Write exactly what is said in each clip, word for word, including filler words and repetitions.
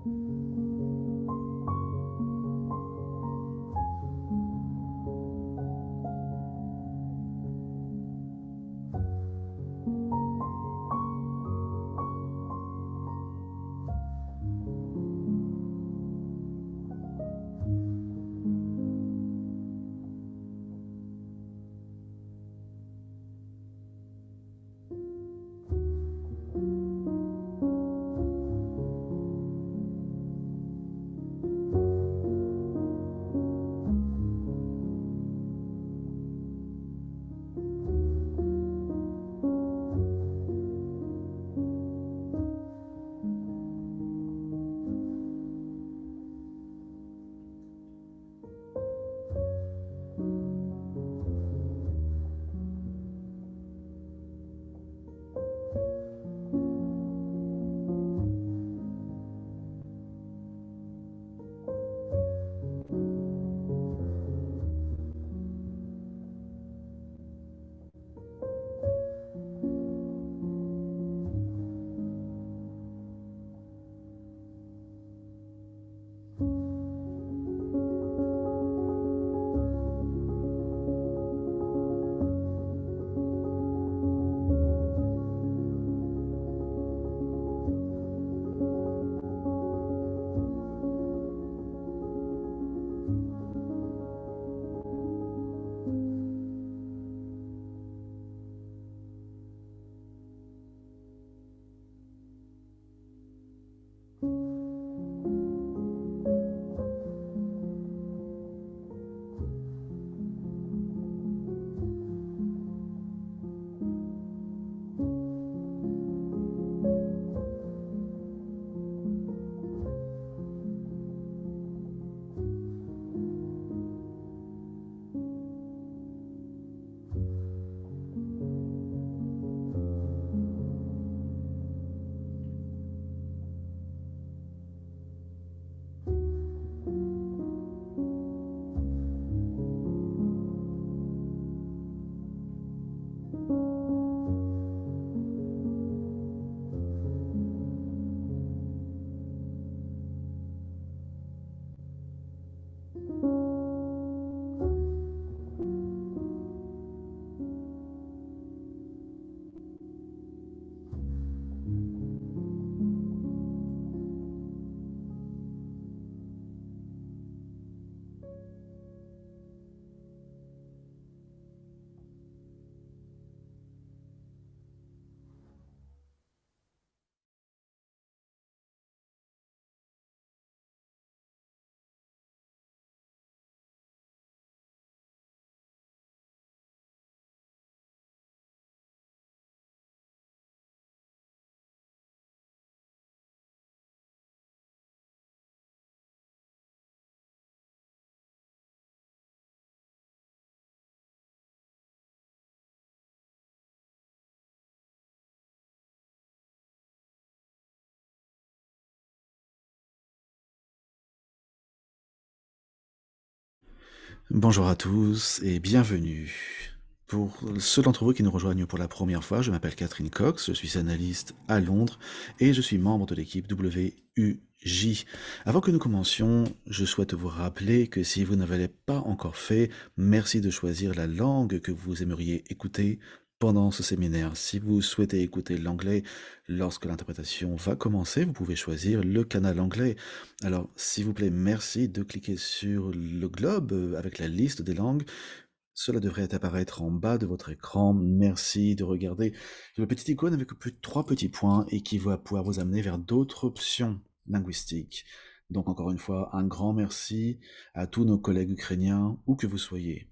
Bonjour à tous et bienvenue. Pour ceux d'entre vous qui nous rejoignent pour la première fois, je m'appelle Catherine Cox, je suis analyste à Londres et je suis membre de l'équipe W U J. Avant que nous commencions, je souhaite vous rappeler que si vous ne l'avez pas encore fait, merci de choisir la langue que vous aimeriez écouter pendant ce séminaire. Si vous souhaitez écouter l'anglais lorsque l'interprétation va commencer, vous pouvez choisir le canal anglais. Alors, s'il vous plaît, merci de cliquer sur le globe euh, avec la liste des langues. Cela devrait apparaître en bas de votre écran. Merci de regarder le petit icône avec plus de trois petits points et qui va pouvoir vous amener vers d'autres options linguistiques. Donc encore une fois, un grand merci à tous nos collègues ukrainiens, où que vous soyez.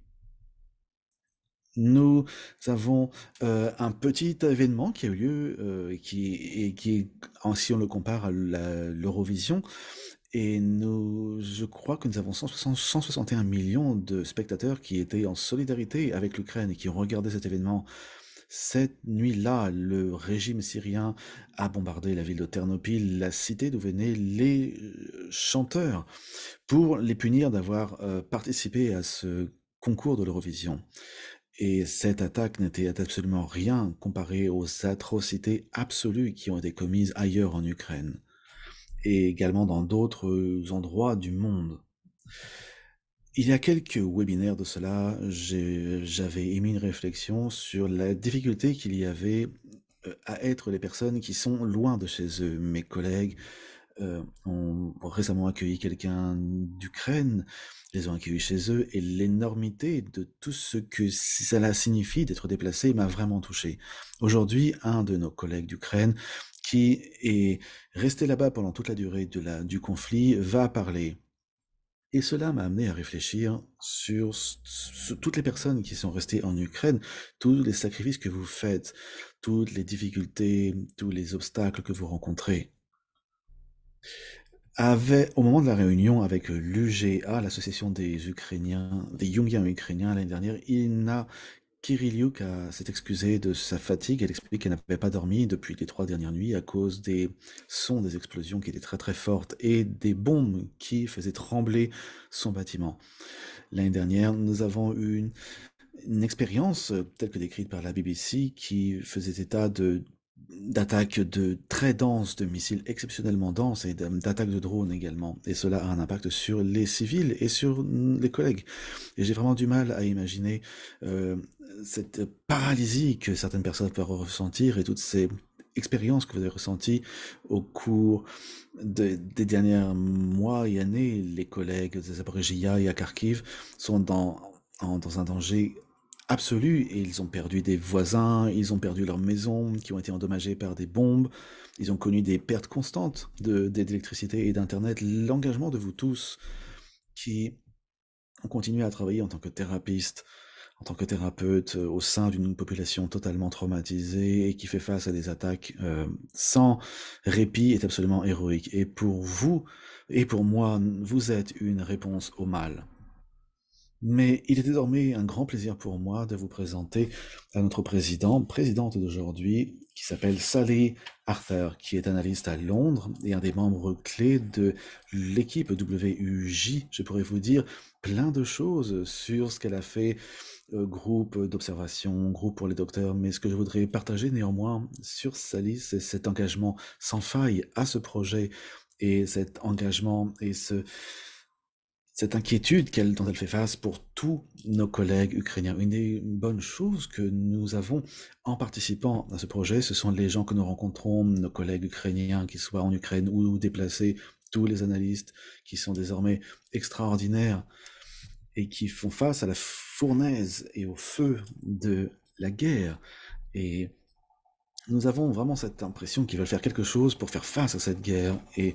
Nous avons euh, un petit événement qui a eu lieu, euh, qui, et qui est, en- si on le compare à la- l'Eurovision, et nous, je crois que nous avons cent soixante cent soixante et un millions de spectateurs qui étaient en solidarité avec l'Ukraine et qui ont regardé cet événement. Cette nuit-là, le régime syrien a bombardé la ville de Ternopil, la cité d'où venaient les euh, chanteurs, pour les punir d'avoir euh, participé à ce concours de l'Eurovision. Et cette attaque n'était absolument rien comparée aux atrocités absolues qui ont été commises ailleurs en Ukraine. et également dans d'autres endroits du monde. Il y a quelques webinaires de cela, j'ai j'avais émis une réflexion sur la difficulté qu'il y avait, heu, à être les personnes qui sont loin de chez eux. Mes collègues, heu, ont récemment accueilli quelqu'un d'Ukraine, les ont accueillis chez eux et l'énormité de tout ce que cela signifie d'être déplacé m'a vraiment touché. Aujourd'hui, un de nos collègues d'Ukraine, qui est resté là-bas pendant toute la durée de la du conflit, va parler. Et cela m'a amené à réfléchir sur s s toutes les personnes qui sont restées en Ukraine, tous les sacrifices que vous faites, toutes les difficultés, tous les obstacles que vous rencontrez. Avait au moment de la réunion avec l'U G A, l'association des Ukrainiens, des Jungiens ukrainiens l'année dernière, il n'a Kiriliuk a s'est excusée de sa fatigue. Elle explique qu'elle n'avait pas dormi depuis les trois dernières nuits à cause des sons des explosions qui étaient très très fortes et des bombes qui faisaient trembler son bâtiment. L'année dernière, nous avons eu une une expérience, heu, telle que décrite par la B B C, qui faisait état de d'attaques de très denses, de missiles exceptionnellement denses et d'am d'attaques de drones également. Et cela a un impact sur les civils et sur mmh, les collègues. Et j'ai vraiment du mal à imaginer, heu, cette paralysie que certaines personnes peuvent ressentir et toutes ces expériences que vous avez ressenties au cours de des derniers mois et années. Les collègues de Zaporijjia et à Kharkiv sont dans en dans un danger absolu et ils ont perdu des voisins, ils ont perdu leurs maisons qui ont été endommagées par des bombes, ils ont connu des pertes constantes de d'électricité et d'internet. L'engagement de vous tous qui ont continué à travailler en tant que thérapeute, en tant que thérapeute, heu, au sein d'une population totalement traumatisée et qui fait face à des attaques, heu, sans répit est absolument héroïque. Et pour vous et pour moi, vous êtes une réponse au mal. Mais il est désormais un grand plaisir pour moi de vous présenter à notre président, présidente d'aujourd'hui, qui s'appelle Sally Arthur, qui est analyste à Londres et un des membres clés de l'équipe W U J. Je pourrais vous dire plein de choses sur ce qu'elle a fait, euh, groupe d'observation, groupe pour les docteurs, mais ce que je voudrais partager néanmoins sur Sally, c'est cet engagement sans faille à ce projet et cet engagement et ce, cette inquiétude qu'elle, dont elle fait face pour tous nos collègues ukrainiens. Une des bonnes choses que nous avons en participant à ce projet, ce sont les gens que nous rencontrons, nos collègues ukrainiens, qu'ils soient en Ukraine ou déplacés, tous les analystes qui sont désormais extraordinaires et qui font face à la fournaise et au feu de la guerre. Et nous avons vraiment cette impression qu'ils veulent faire quelque chose pour faire face à cette guerre. Et,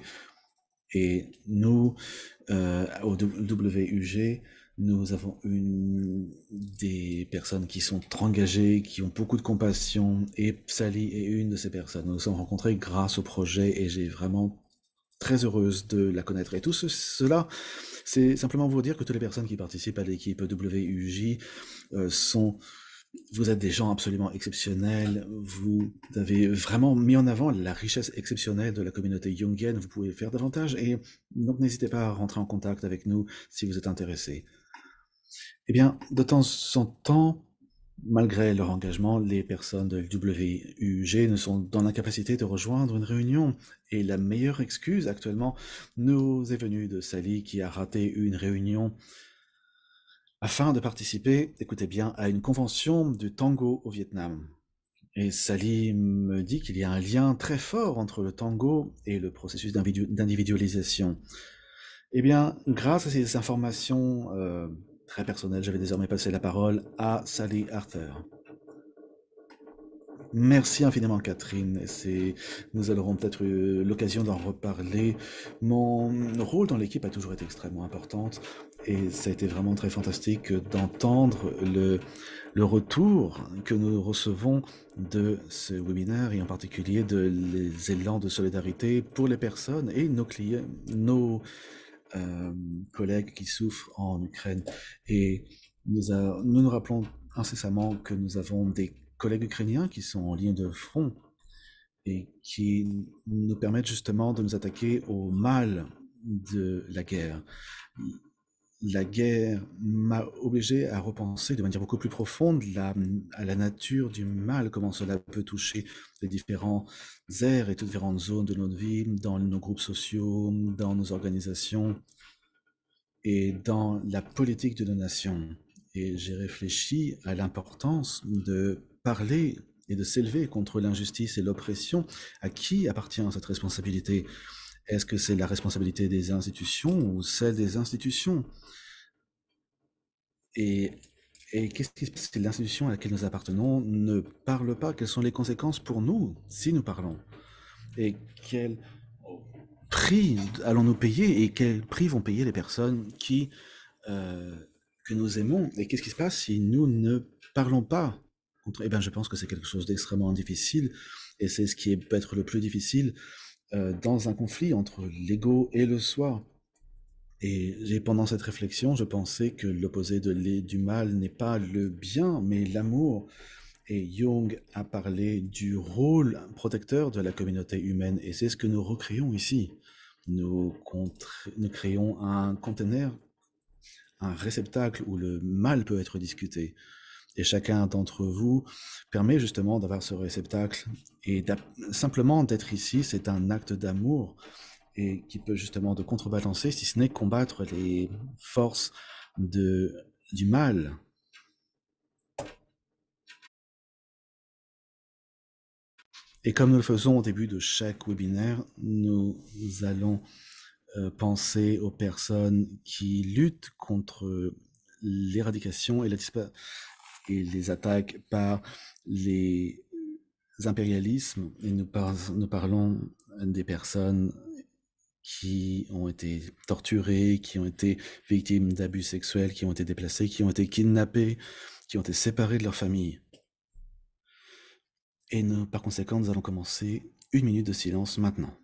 et nous, euh, au W U G, nous avons une des personnes qui sont engagées, qui ont beaucoup de compassion, et Sally est une de ces personnes. Nous nous sommes rencontrés grâce au projet et j'ai vraiment très heureuse de la connaître. Et tout ce, cela, c'est simplement vous dire que toutes les personnes qui participent à l'équipe W U J euh, sont vous êtes des gens absolument exceptionnels, vous avez vraiment mis en avant la richesse exceptionnelle de la communauté jungienne, vous pouvez faire davantage, et donc n'hésitez pas à rentrer en contact avec nous si vous êtes intéressé. Eh bien, de temps en temps, malgré leur engagement, les personnes de W U G ne sont dans l'incapacité de rejoindre une réunion. Et la meilleure excuse actuellement nous est venue de Sally qui a raté une réunion afin de participer, écoutez bien, à une convention du tango au Vietnam. Et Sally me dit qu'il y a un lien très fort entre le tango et le processus d'individualisation. Eh bien, grâce à ces informations euh, très personnelles, je vais désormais passer la parole à Sally Arthur. Merci infiniment, Catherine. C'est, nous aurons peut-être eu l'occasion d'en reparler. Mon rôle dans l'équipe a toujours été extrêmement important et ça a été vraiment très fantastique d'entendre le, le retour que nous recevons de ce webinaire et en particulier de les élans de solidarité pour les personnes et nos clients, nos euh, collègues qui souffrent en Ukraine. Et nous, a, nous nous rappelons incessamment que nous avons des collègues ukrainiens qui sont en ligne de front et qui nous permettent justement de nous attaquer au mal de la guerre. la guerre m'a obligé à repenser de manière beaucoup plus profonde la, à la nature du mal, comment cela peut toucher les différents aires et toutes différentes zones de notre vie, dans nos groupes sociaux, dans nos organisations et dans la politique de nos nations. Et j'ai réfléchi à l'importance de parler et de s'élever contre l'injustice et l'oppression. À qui appartient cette responsabilité? Est-ce que c'est la responsabilité des institutions ou celle des institutions? Et, et qu'est-ce qui se passe si l'institution à laquelle nous appartenons ne parle pas? Quelles sont les conséquences pour nous si nous parlons? Et quel prix allons-nous payer? Et quel prix vont payer les personnes qui, euh, que nous aimons? Et qu'est-ce qui se passe si nous ne parlons pas? Eh bien, je pense que c'est quelque chose d'extrêmement difficile. Et c'est ce qui est peut être le plus difficile euh, dans un conflit entre l'ego et le soi. Et j'ai, pendant cette réflexion, je pensais que l'opposé de l'é- du mal n'est pas le bien, mais l'amour. Et Jung a parlé du rôle protecteur de la communauté humaine, et c'est ce que nous recréons ici. Nous, contre- nous créons un conteneur, un réceptacle où le mal peut être discuté. Et chacun d'entre vous permet justement d'avoir ce réceptacle. Et d'a- simplement d'être ici, c'est un acte d'amour et qui peut justement de contrebalancer, si ce n'est combattre les forces de, du mal. Et comme nous le faisons au début de chaque webinaire, nous allons euh, penser aux personnes qui luttent contre l'éradication et, la et les attaques par les impérialismes. Et nous, par nous parlons des personnes qui ont été torturés, qui ont été victimes d'abus sexuels, qui ont été déplacés, qui ont été kidnappés, qui ont été séparés de leur famille. Et nous, par conséquent, nous allons commencer une minute de silence maintenant.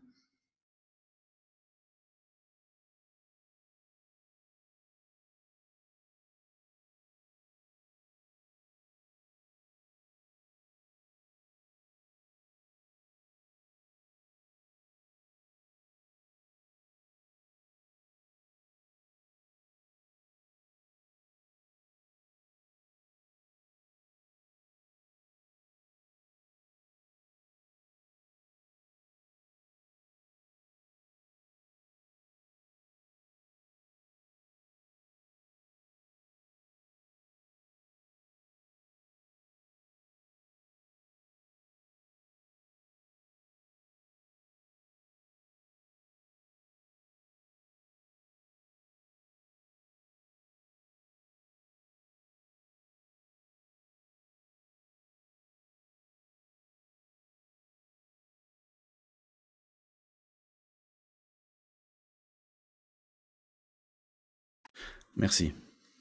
Merci.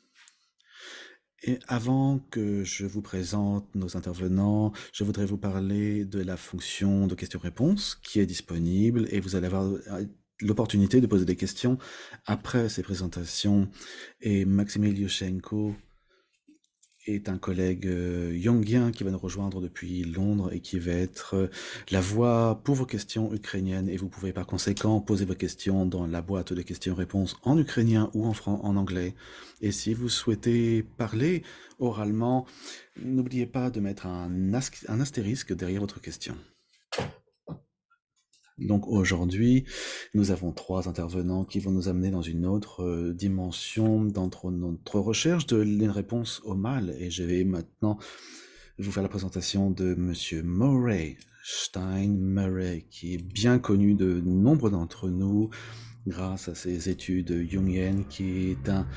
Et avant que je vous présente nos intervenants, je voudrais vous parler de la fonction de questions-réponses qui est disponible et vous allez avoir euh, l'opportunité de poser des questions après ces présentations. Et Maxime Ilyushenko est un collègue euh, jungien qui va nous rejoindre depuis Londres et qui va être euh, la voix pour vos questions ukrainiennes. Et vous pouvez par conséquent poser vos questions dans la boîte de questions-réponses en ukrainien ou en, fran- en anglais. Et si vous souhaitez parler oralement, n'oubliez pas de mettre un, as- un astérisque derrière votre question. Donc aujourd'hui, nous avons trois intervenants qui vont nous amener dans une autre euh, dimension d'entre notre recherche de les réponses au mal. Et je vais maintenant vous faire la présentation de Monsieur Murray, Stein Murray, qui est bien connu de nombre d'entre nous grâce à ses études jungiennes, qui est un,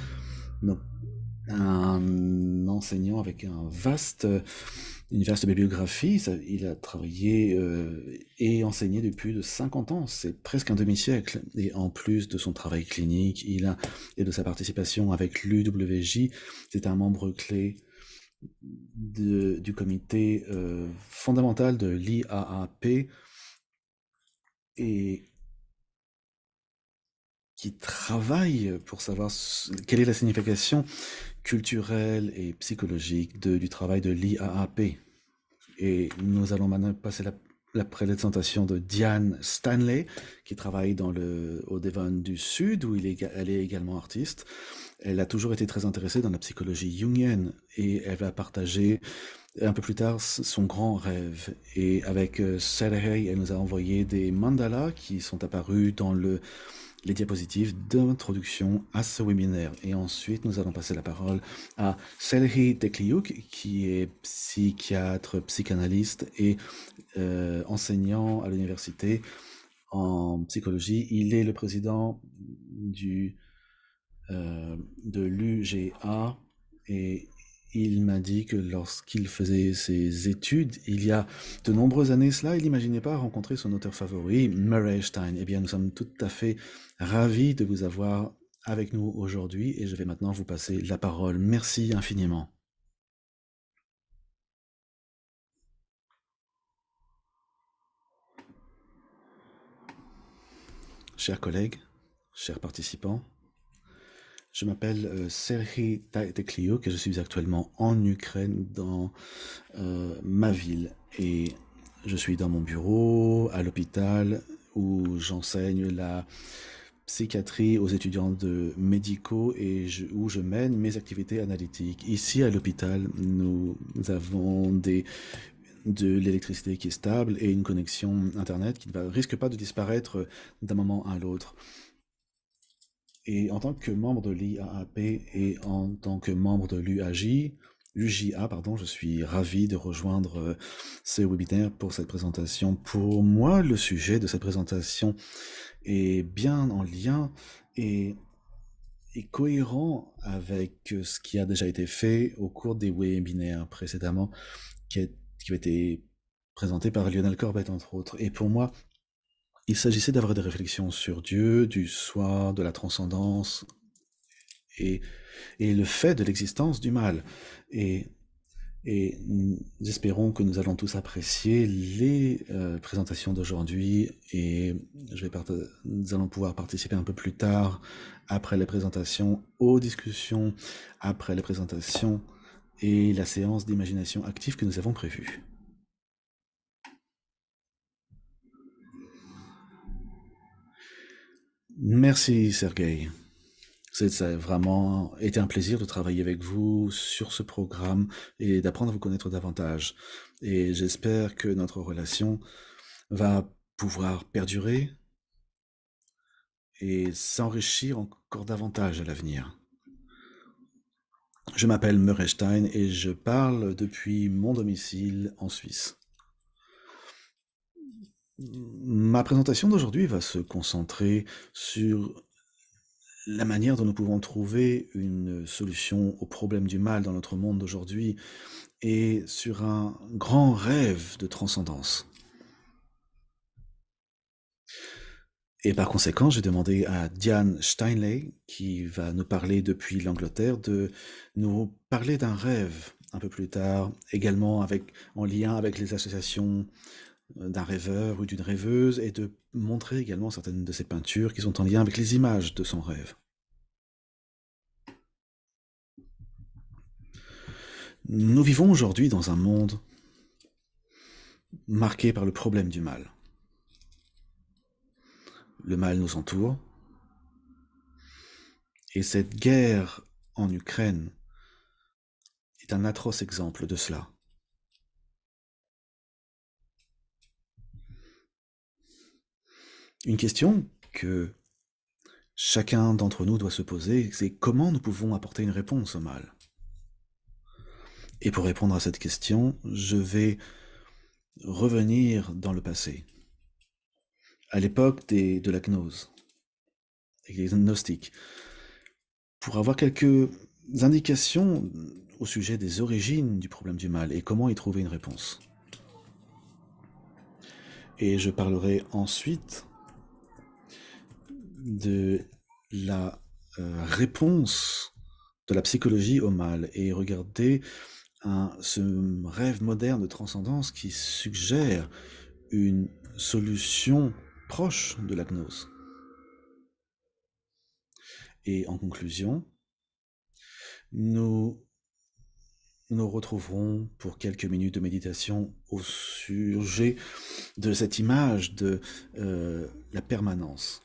un enseignant avec un vaste, une vaste bibliographie. Ça, il a travaillé euh, et enseigné depuis plus de cinquante ans, c'est presque un demi-siècle. Et en plus de son travail clinique, il a, et de sa participation avec l'U W J, c'est un membre clé de, du comité euh, fondamental de l'I A A P et qui travaille pour savoir quelle est la signification culturelle et psychologique de, du travail de l'I A A P. Et nous allons maintenant passer la la présentation de Diane Stanley, qui travaille dans le, au Devon du Sud, où il est, elle est également artiste. Elle a toujours été très intéressée dans la psychologie jungienne et elle va partager un peu plus tard son grand rêve. Et avec euh, Sergei, elle nous a envoyé des mandalas qui sont apparus dans le, les diapositives d'introduction à ce webinaire. Et ensuite, nous allons passer la parole à Sergei Tekliuk, qui est psychiatre, psychanalyste et euh, enseignant à l'université en psychologie. Il est le président du, euh, de l'U G A et il m'a dit que lorsqu'il faisait ses études, il y a de nombreuses années cela, il n'imaginait pas rencontrer son auteur favori, Murray Stein. Eh bien, nous sommes tout à fait ravis de vous avoir avec nous aujourd'hui et je vais maintenant vous passer la parole. Merci infiniment. Chers collègues, chers participants, je m'appelle euh, Serhii Tekliuk et je suis actuellement en Ukraine dans euh, ma ville. Et je suis dans mon bureau, à l'hôpital, où j'enseigne la psychiatrie aux étudiants de médicaux et je, où je mène mes activités analytiques. Ici, à l'hôpital, nous avons des, de l'électricité qui est stable et une connexion Internet qui ne risque pas de disparaître d'un moment à l'autre. Et en tant que membre de l'I A A P et en tant que membre de l'U A J, l'U J A, pardon, je suis ravi de rejoindre euh, ce webinaire pour cette présentation. Pour moi, le sujet de cette présentation est bien en lien et est cohérent avec ce qui a déjà été fait au cours des webinaires précédemment, qui, a, qui a été présenté par Lionel Corbett, entre autres. Et pour moi, il s'agissait d'avoir des réflexions sur Dieu, du soi, de la transcendance, et, et le fait de l'existence du mal. Et, et nous espérons que nous allons tous apprécier les euh, présentations d'aujourd'hui et je vais nous allons pouvoir participer un peu plus tard, après les présentations, aux discussions, après les présentations et la séance d'imagination active que nous avons prévue. Merci Sergei. Ça a vraiment été un plaisir de travailler avec vous sur ce programme et d'apprendre à vous connaître davantage. Et j'espère que notre relation va pouvoir perdurer et s'enrichir encore davantage à l'avenir. Je m'appelle Murray Stein et je parle depuis mon domicile en Suisse. Ma présentation d'aujourd'hui va se concentrer sur la manière dont nous pouvons trouver une solution au problème du mal dans notre monde d'aujourd'hui et sur un grand rêve de transcendance. Et par conséquent, j'ai demandé à Diane Steinley, qui va nous parler depuis l'Angleterre, de nous parler d'un rêve un peu plus tard, également avec, en lien avec les associations d'un rêveur ou d'une rêveuse, et de montrer également certaines de ses peintures qui sont en lien avec les images de son rêve. Nous vivons aujourd'hui dans un monde marqué par le problème du mal. Le mal nous entoure, et cette guerre en Ukraine est un atroce exemple de cela. Une question que chacun d'entre nous doit se poser, c'est comment nous pouvons apporter une réponse au mal. Et pour répondre à cette question, je vais revenir dans le passé, à l'époque des, de la gnose, et des gnostiques, pour avoir quelques indications au sujet des origines du problème du mal et comment y trouver une réponse. Et je parlerai ensuite de la euh, réponse de la psychologie au mal et regarder un, ce rêve moderne de transcendance qui suggère une solution proche de la gnose. Et en conclusion, nous nous retrouverons pour quelques minutes de méditation au sujet de cette image de euh, la permanence.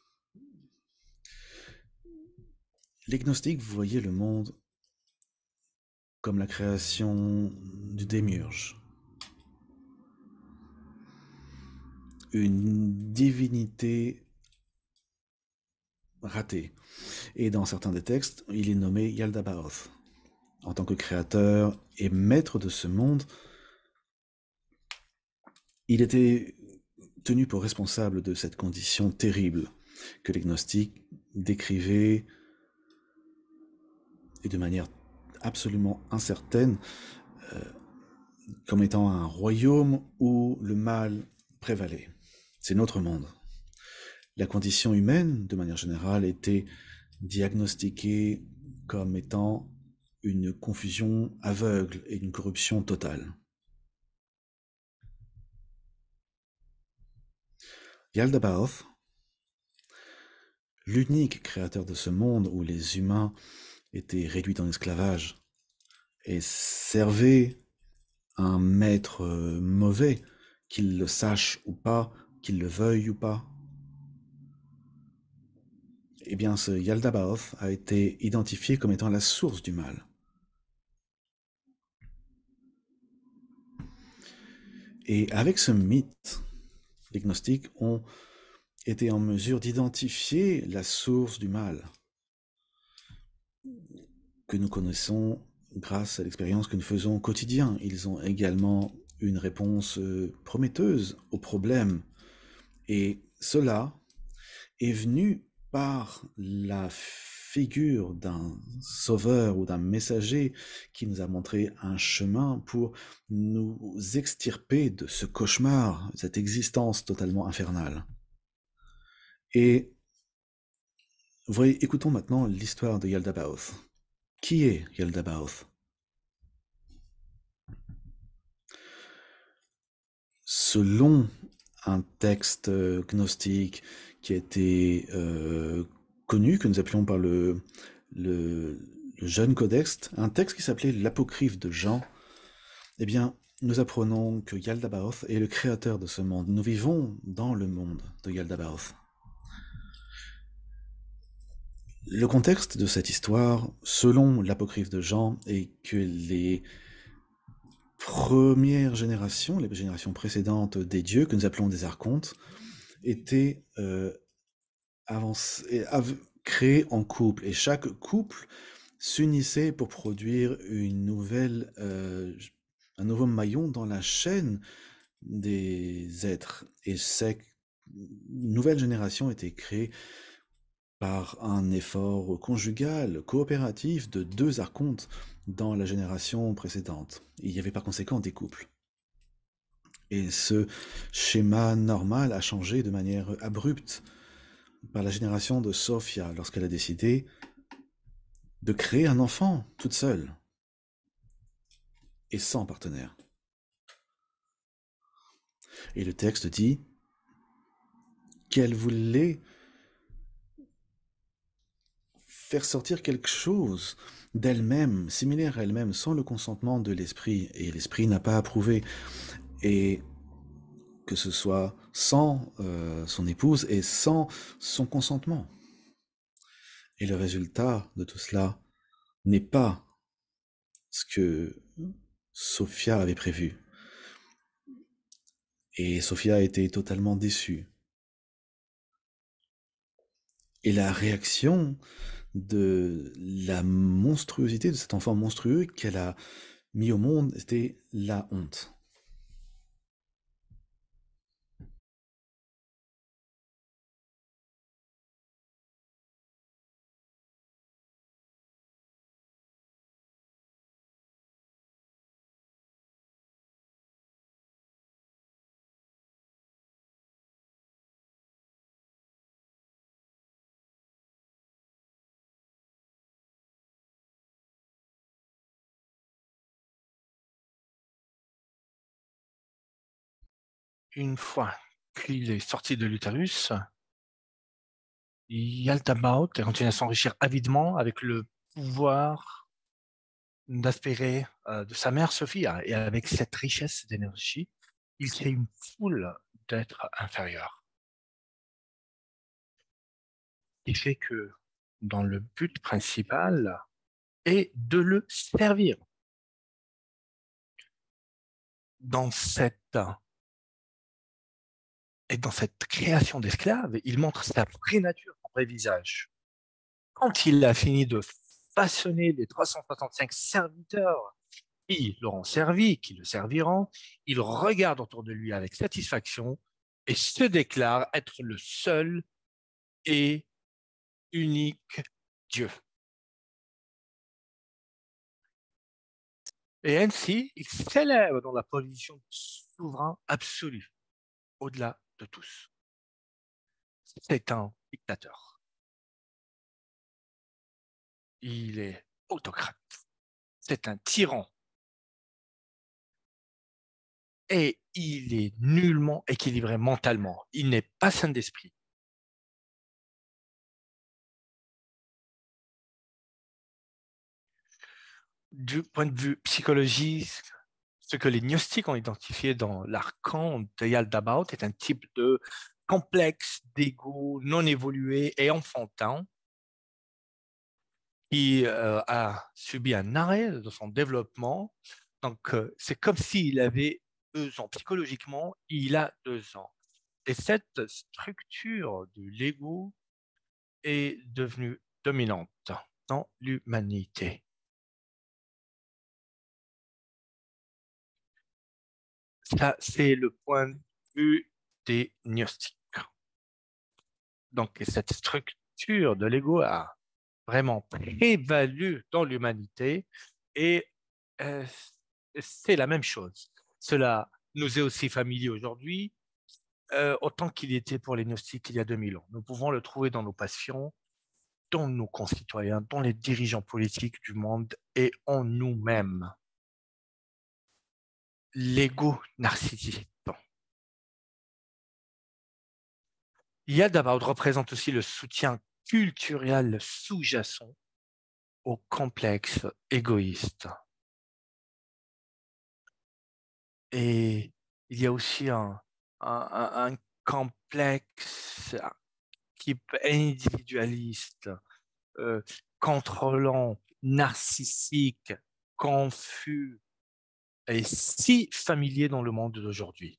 Les gnostiques voyaient le monde comme la création du démiurge, une divinité ratée. Et dans certains des textes, il est nommé Yaldabaoth. En tant que créateur et maître de ce monde, il était tenu pour responsable de cette condition terrible que les gnostiques décrivaient, et de manière absolument incertaine, euh, comme étant un royaume où le mal prévalait. C'est notre monde. La condition humaine, de manière générale, était diagnostiquée comme étant une confusion aveugle et une corruption totale. Yaldabaoth, l'unique créateur de ce monde où les humains étaient réduits en esclavage et servaient un maître mauvais, qu'il le sache ou pas, qu'il le veuille ou pas, eh bien ce Yaldabaoth a été identifié comme étant la source du mal. Et avec ce mythe, les gnostiques ont été en mesure d'identifier la source du mal que nous connaissons grâce à l'expérience que nous faisons au quotidien. Ils ont également une réponse prometteuse au problème. Et cela est venu par la figure d'un sauveur ou d'un messager qui nous a montré un chemin pour nous extirper de ce cauchemar, cette existence totalement infernale. Et voyez, écoutons maintenant l'histoire de Yaldabaoth. Qui est Yaldabaoth? Selon un texte gnostique qui a été euh, connu, que nous appelons par le, le, le Jeune Codex, un texte qui s'appelait l'Apocryphe de Jean, eh bien, nous apprenons que Yaldabaoth est le créateur de ce monde. Nous vivons dans le monde de Yaldabaoth. Le contexte de cette histoire, selon l'Apocryphe de Jean, est que les premières générations, les générations précédentes des dieux, que nous appelons des archontes, étaient euh, avancés, av- créés en couple, et chaque couple s'unissait pour produire une nouvelle, euh, un nouveau maillon dans la chaîne des êtres. Et cette nouvelle génération était créée par un effort conjugal, coopératif de deux archontes dans la génération précédente. Il y avait par conséquent des couples. Et ce schéma normal a changé de manière abrupte par la génération de Sophia lorsqu'elle a décidé de créer un enfant toute seule et sans partenaire. Et le texte dit qu'elle voulait faire sortir quelque chose d'elle-même, similaire à elle-même, sans le consentement de l'esprit. Et l'esprit n'a pas approuvé. Et que ce soit sans euh, son épouse et sans son consentement. Et le résultat de tout cela n'est pas ce que Sophia avait prévu. Et Sophia a été totalement déçue. Et la réaction de la monstruosité de cet enfant monstrueux qu'elle a mis au monde, c'était la honte. Une fois qu'il est sorti de l'utérus, Yaldabaoth a continué à s'enrichir avidement avec le pouvoir d'aspirer euh, de sa mère Sophia. Et avec cette richesse d'énergie, il crée une foule d'êtres inférieurs. Il fait que dans le but principal est de le servir. Dans cette, et dans cette création d'esclaves, il montre sa vraie nature, son vrai visage. Quand il a fini de façonner les trois cent soixante-cinq serviteurs qui l'auront servi, qui le serviront, il regarde autour de lui avec satisfaction et se déclare être le seul et unique Dieu. Et ainsi, il s'élève dans la position de souverain absolu, au-delà de tous. C'est un dictateur. Il est autocrate. C'est un tyran. Et il est nullement équilibré mentalement. Il n'est pas sain d'esprit. Du point de vue psychologique, ce que les gnostiques ont identifié dans l'archon de Yaldabaoth est un type de complexe d'ego non évolué et enfantin qui euh, a subi un arrêt de son développement. Donc, euh, c'est comme s'il avait deux ans. Psychologiquement, il a deux ans. Et cette structure de l'ego est devenue dominante dans l'humanité. Ça, c'est le point de vue des gnostiques. Donc, cette structure de l'ego a vraiment prévalu dans l'humanité et euh, c'est la même chose. Cela nous est aussi familier aujourd'hui, euh, autant qu'il était pour les gnostiques il y a deux mille ans. Nous pouvons le trouver dans nos passions, dans nos concitoyens, dans les dirigeants politiques du monde et en nous-mêmes. L'ego narcissique. Yaldabaoth représente aussi le soutien culturel sous-jacent au complexe égoïste. Et il y a aussi un, un, un complexe type individualiste, euh, contrôlant, narcissique, confus et si familier dans le monde d'aujourd'hui.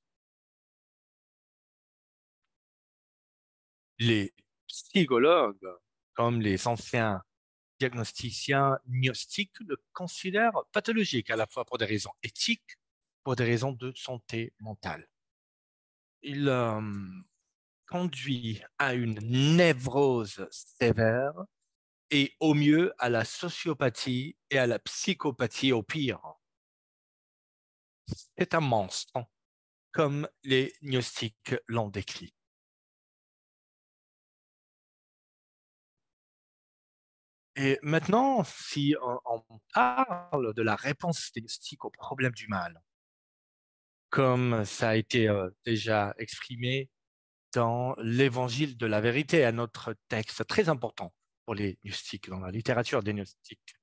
Les psychologues, comme les anciens diagnosticiens gnostiques, le considèrent pathologique, à la fois pour des raisons éthiques, pour des raisons de santé mentale. Il euh, conduit à une névrose sévère et au mieux à la sociopathie et à la psychopathie au pire. C'est un monstre, comme les gnostiques l'ont décrit. Et maintenant, si on, on parle de la réponse des gnostiques au problème du mal, comme ça a été euh, déjà exprimé dans l'Évangile de la vérité, un autre texte très important pour les gnostiques, dans la littérature des gnostiques.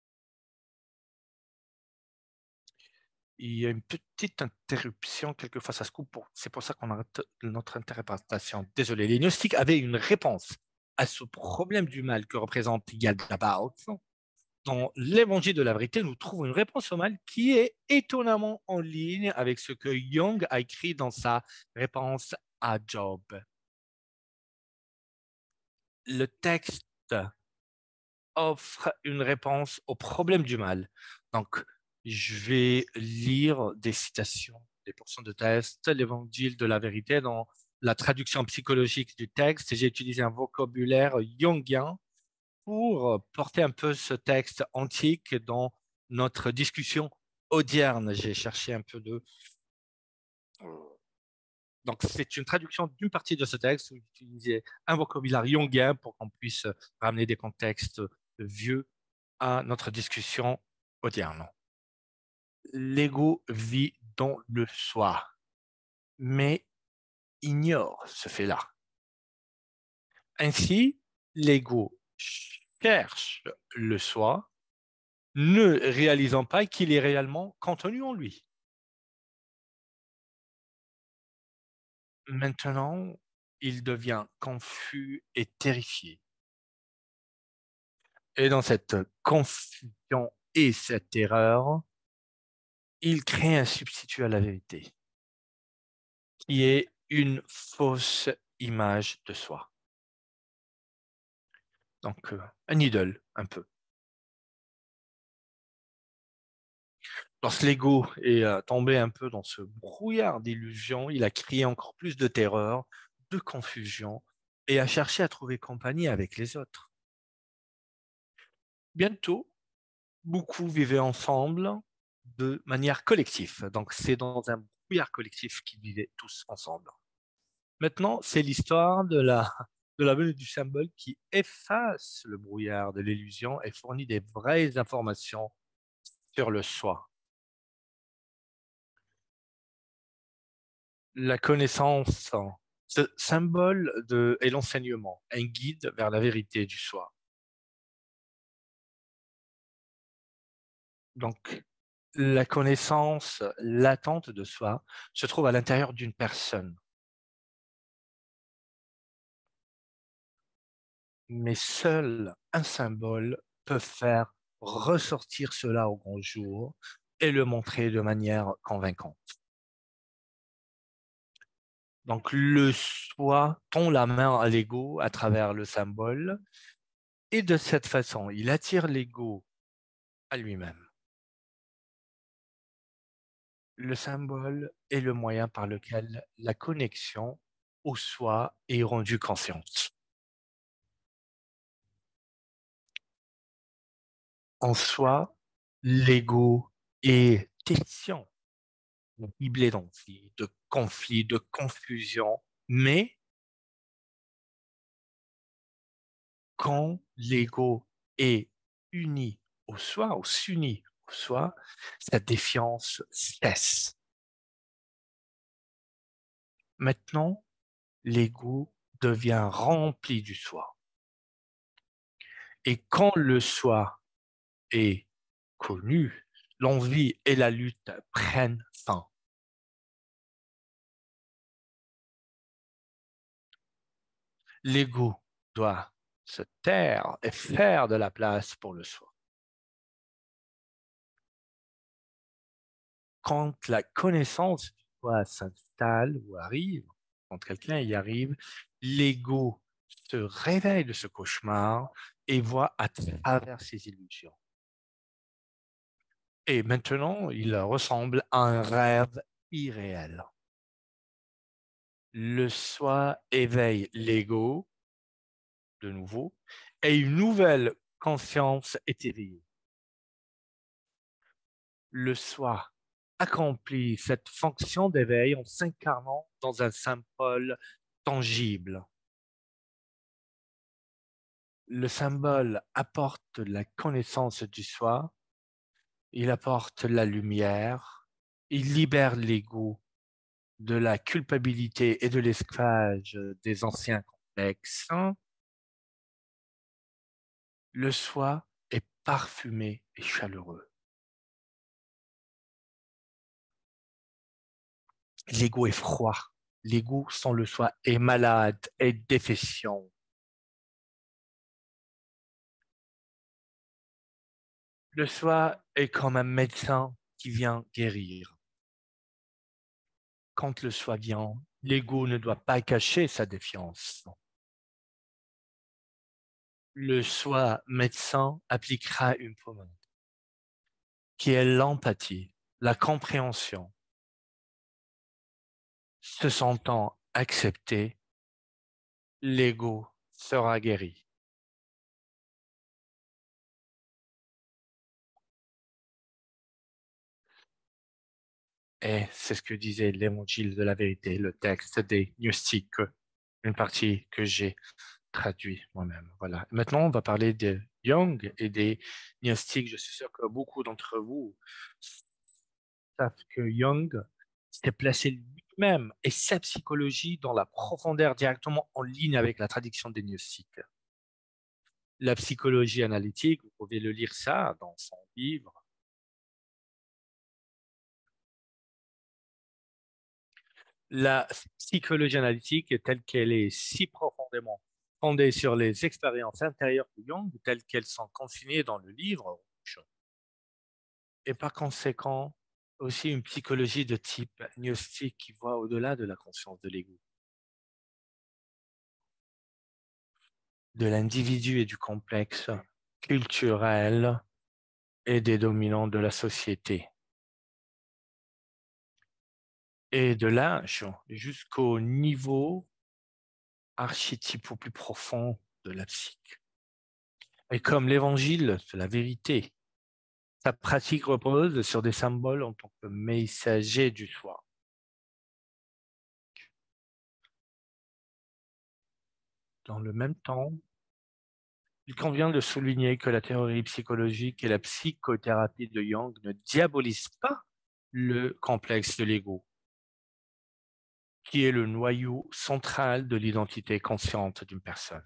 Il y a une petite interruption, quelquefois ça se coupe, c'est pour ça qu'on arrête notre interprétation. Désolé, les gnostiques avaient une réponse à ce problème du mal que représente Yaldabaoth. Dans l'Évangile de la vérité, nous trouvons une réponse au mal qui est étonnamment en ligne avec ce que Jung a écrit dans sa réponse à Job. Le texte offre une réponse au problème du mal. Donc, je vais lire des citations, des portions de texte, l'Évangile de la vérité dans la traduction psychologique du texte. J'ai utilisé un vocabulaire jungien pour porter un peu ce texte antique dans notre discussion audierne. J'ai cherché un peu de... Donc, c'est une traduction d'une partie de ce texte où j'utilisais un vocabulaire jungien pour qu'on puisse ramener des contextes vieux à notre discussion audierne. L'ego vit dans le soi, mais ignore ce fait-là. Ainsi, l'ego cherche le soi, ne réalisant pas qu'il est réellement contenu en lui. Maintenant, il devient confus et terrifié. Et dans cette confusion et cette erreur, il crée un substitut à la vérité, qui est une fausse image de soi. Donc, euh, un idole, un peu. Lorsque l'ego est euh, tombé un peu dans ce brouillard d'illusions, il a créé encore plus de terreur, de confusion, et a cherché à trouver compagnie avec les autres. Bientôt, beaucoup vivaient ensemble de manière collective. Donc, c'est dans un brouillard collectif qu'ils vivaient tous ensemble. Maintenant, c'est l'histoire de la, de la venue du symbole qui efface le brouillard de l'illusion et fournit des vraies informations sur le soi. La connaissance, ce symbole de, est l'enseignement, un guide vers la vérité du soi. Donc, la connaissance latente de soi se trouve à l'intérieur d'une personne. Mais seul un symbole peut faire ressortir cela au grand jour et le montrer de manière convaincante. Donc, le soi tend la main à l'ego à travers le symbole et de cette façon, il attire l'ego à lui-même. Le symbole est le moyen par lequel la connexion au soi est rendue consciente. En soi, l'ego est question, ciblé d'envie, de conflit, de confusion, mais quand l'ego est uni au soi, ou s'unit au soi, sa défiance cesse. Maintenant, l'ego devient rempli du soi. Et quand le soi est connu, l'envie et la lutte prennent fin. L'ego doit se taire et faire de la place pour le soi. Quand la connaissance du soi s'installe ou arrive, quand quelqu'un y arrive, l'ego se réveille de ce cauchemar et voit à travers ses illusions. Et maintenant, il ressemble à un rêve irréel. Le soi éveille l'ego, de nouveau, et une nouvelle conscience est éveillée. Le soi accomplit cette fonction d'éveil en s'incarnant dans un symbole tangible. Le symbole apporte la connaissance du soi, il apporte la lumière, il libère l'ego de la culpabilité et de l'esclavage des anciens complexes. Le soi est parfumé et chaleureux. L'ego est froid. L'ego sans le soi est malade, est déficient. Le soi est comme un médecin qui vient guérir. Quand le soi vient, l'ego ne doit pas cacher sa défiance. Le soi médecin appliquera une pommade qui est l'empathie, la compréhension. Se sentant accepté, l'ego sera guéri. Et c'est ce que disait l'évangile de la vérité, le texte des gnostiques, une partie que j'ai traduit moi-même. Voilà. Maintenant, on va parler de Jung et des gnostiques. Je suis sûr que beaucoup d'entre vous savent que Jung s'est placé lui-même et sa psychologie dans la profondeur directement en ligne avec la tradition des gnostiques. La psychologie analytique, vous pouvez le lire ça dans son livre. La psychologie analytique telle qu'elle est si profondément fondée sur les expériences intérieures de Jung, telles qu'elles sont consignées dans le livre rouge, et par conséquent aussi une psychologie de type gnostique qui voit au-delà de la conscience de l'ego, de l'individu et du complexe culturel et des dominants de la société. Et de l'âge jusqu'au niveau archétype au plus profond de la psyche. Et comme l'évangile, c'est la vérité, sa pratique repose sur des symboles en tant que messager du soi. Dans le même temps, il convient de souligner que la théorie psychologique et la psychothérapie de Jung ne diabolisent pas le complexe de l'ego, qui est le noyau central de l'identité consciente d'une personne.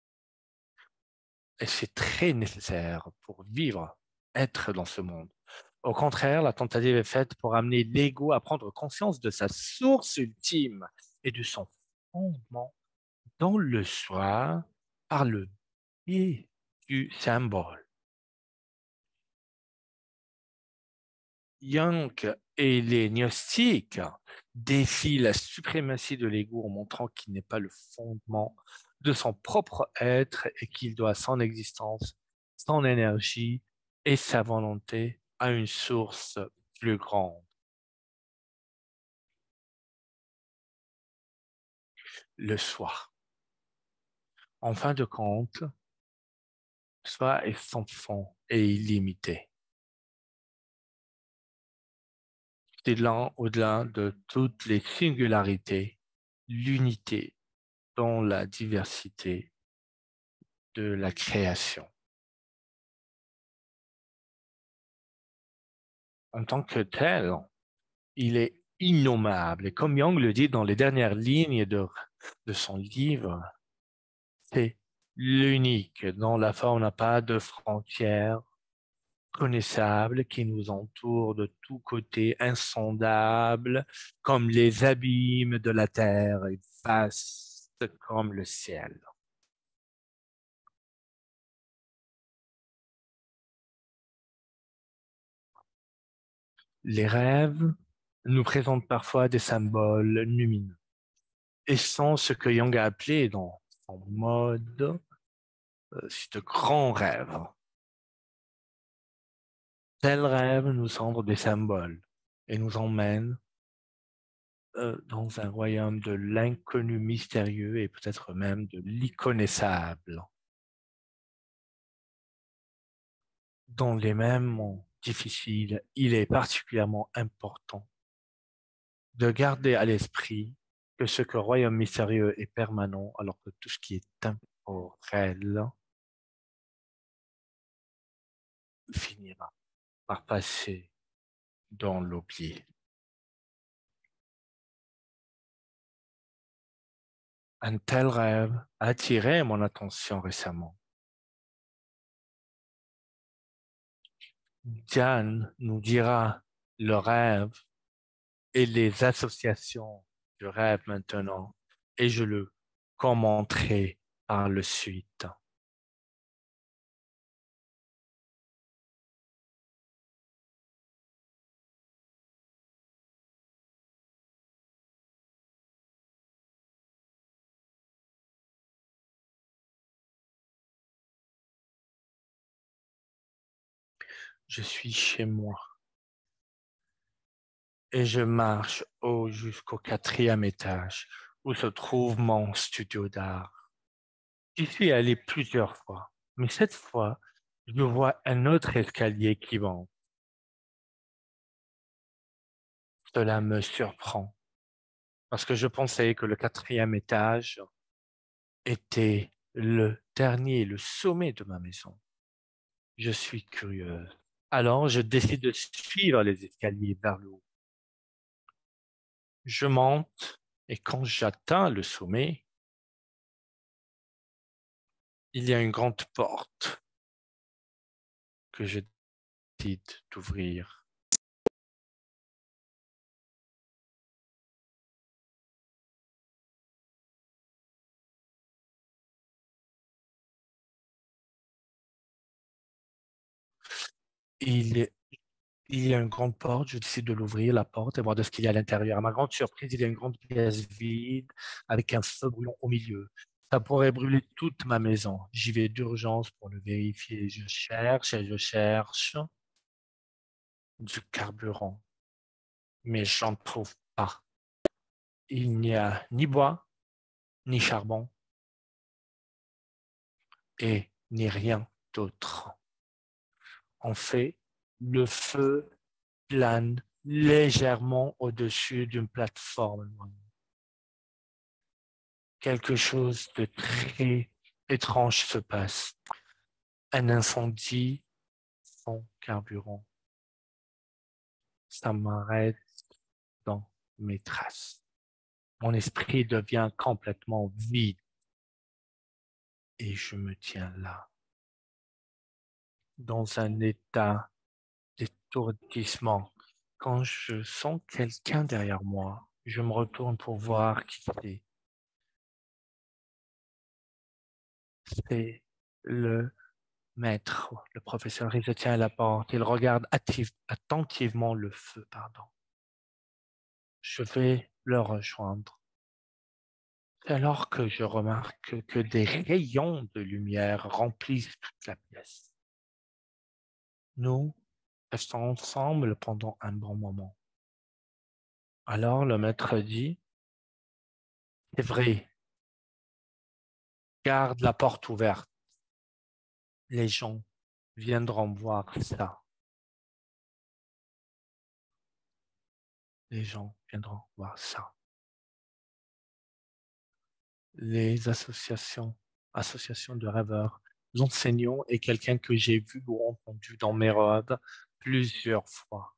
Et c'est très nécessaire pour vivre, être dans ce monde. Au contraire, la tentative est faite pour amener l'ego à prendre conscience de sa source ultime et de son fondement dans le soi par le biais du symbole. Jung et les gnostiques défient la suprématie de l'ego en montrant qu'il n'est pas le fondement de son propre être et qu'il doit son existence, son énergie et sa volonté à une source plus grande. Le soi. En fin de compte, soi est sans fond et illimité. C'est l'un au-delà de toutes les singularités, l'unité dans la diversité de la création. En tant que tel, il est innommable. Et comme Jung le dit dans les dernières lignes de, de son livre, c'est l'unique dont la forme n'a pas de frontières connaissables qui nous entoure de tous côtés, insondables, comme les abîmes de la terre et vastes comme le ciel. Les rêves nous présentent parfois des symboles lumineux et sont ce que Jung a appelé dans son mode euh, de grands rêves. Tels rêves nous semblent des symboles et nous emmènent euh, dans un royaume de l'inconnu mystérieux et peut-être même de l'inconnaissable. Dans les mêmes moments difficiles, il est particulièrement important de garder à l'esprit que ce que royaume mystérieux est permanent, alors que tout ce qui est temporel finira par passer dans l'oubli. Un tel rêve a attiré mon attention récemment. Diane nous dira le rêve et les associations du rêve maintenant, et je le commenterai par le suite. Je suis chez moi et je marche au jusqu'au quatrième étage où se trouve mon studio d'art. J'y suis allé plusieurs fois, mais cette fois, je vois un autre escalier qui monte. Cela me surprend parce que je pensais que le quatrième étage était le dernier, le sommet de ma maison. Je suis curieuse. Alors, je décide de suivre les escaliers vers le haut. Je monte et quand j'atteins le sommet, il y a une grande porte que je décide d'ouvrir. Il, est- il y a une grande porte, je décide de l'ouvrir, la porte, et voir de ce qu'il y a à l'intérieur. À ma grande surprise, il y a une grande pièce vide avec un feu brûlant au milieu. Ça pourrait brûler toute ma maison. J'y vais d'urgence pour le vérifier. Je cherche et je cherche du carburant, mais j'en trouve pas. Il n'y a ni bois, ni charbon, et ni rien d'autre. En fait, le feu plane légèrement au-dessus d'une plateforme. Quelque chose de très étrange se passe. Un incendie sans carburant. Ça m'arrête dans mes traces. Mon esprit devient complètement vide et je me tiens là, dans un état d'étourdissement. Quand je sens quelqu'un derrière moi, je me retourne pour voir qui c'est. C'est le maître, le professeur. Il se tient à la porte. Il regarde active, attentivement le feu, pardon. Je vais le rejoindre. C'est alors que je remarque que des rayons de lumière remplissent toute la pièce. Nous restons ensemble pendant un bon moment. Alors le maître dit, c'est vrai, garde la porte ouverte. Les gens viendront voir ça. Les gens viendront voir ça. Les associations, associations de rêveurs, l'enseignant est quelqu'un que j'ai vu ou entendu dans mes rêves plusieurs fois.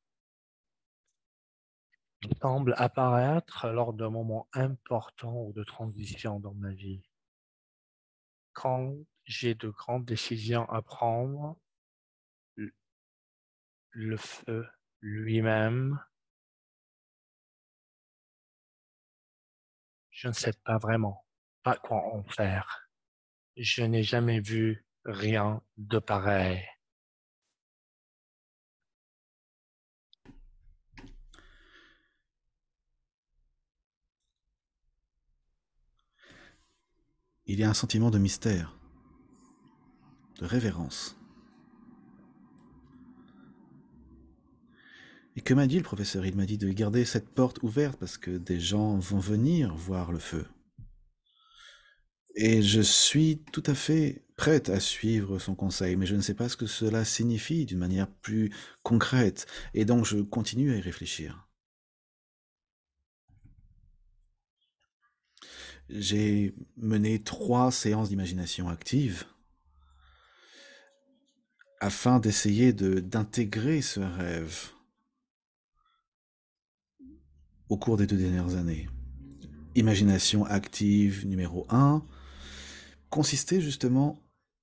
Il semble apparaître lors de moments importants ou de transition dans ma vie. Quand j'ai de grandes décisions à prendre, le le feu lui-même, je ne sais pas vraiment pas quoi en faire. Je n'ai jamais vu rien de pareil. Il y a un sentiment de mystère, de révérence. Et que m'a dit le professeur? Il m'a dit de garder cette porte ouverte parce que des gens vont venir voir le feu. Et je suis tout à fait prête à suivre son conseil, mais je ne sais pas ce que cela signifie d'une manière plus concrète. Et donc je continue à y réfléchir. J'ai mené trois séances d'imagination active afin d'essayer de, d'intégrer ce rêve au cours des deux dernières années. Imagination active numéro un consistait justement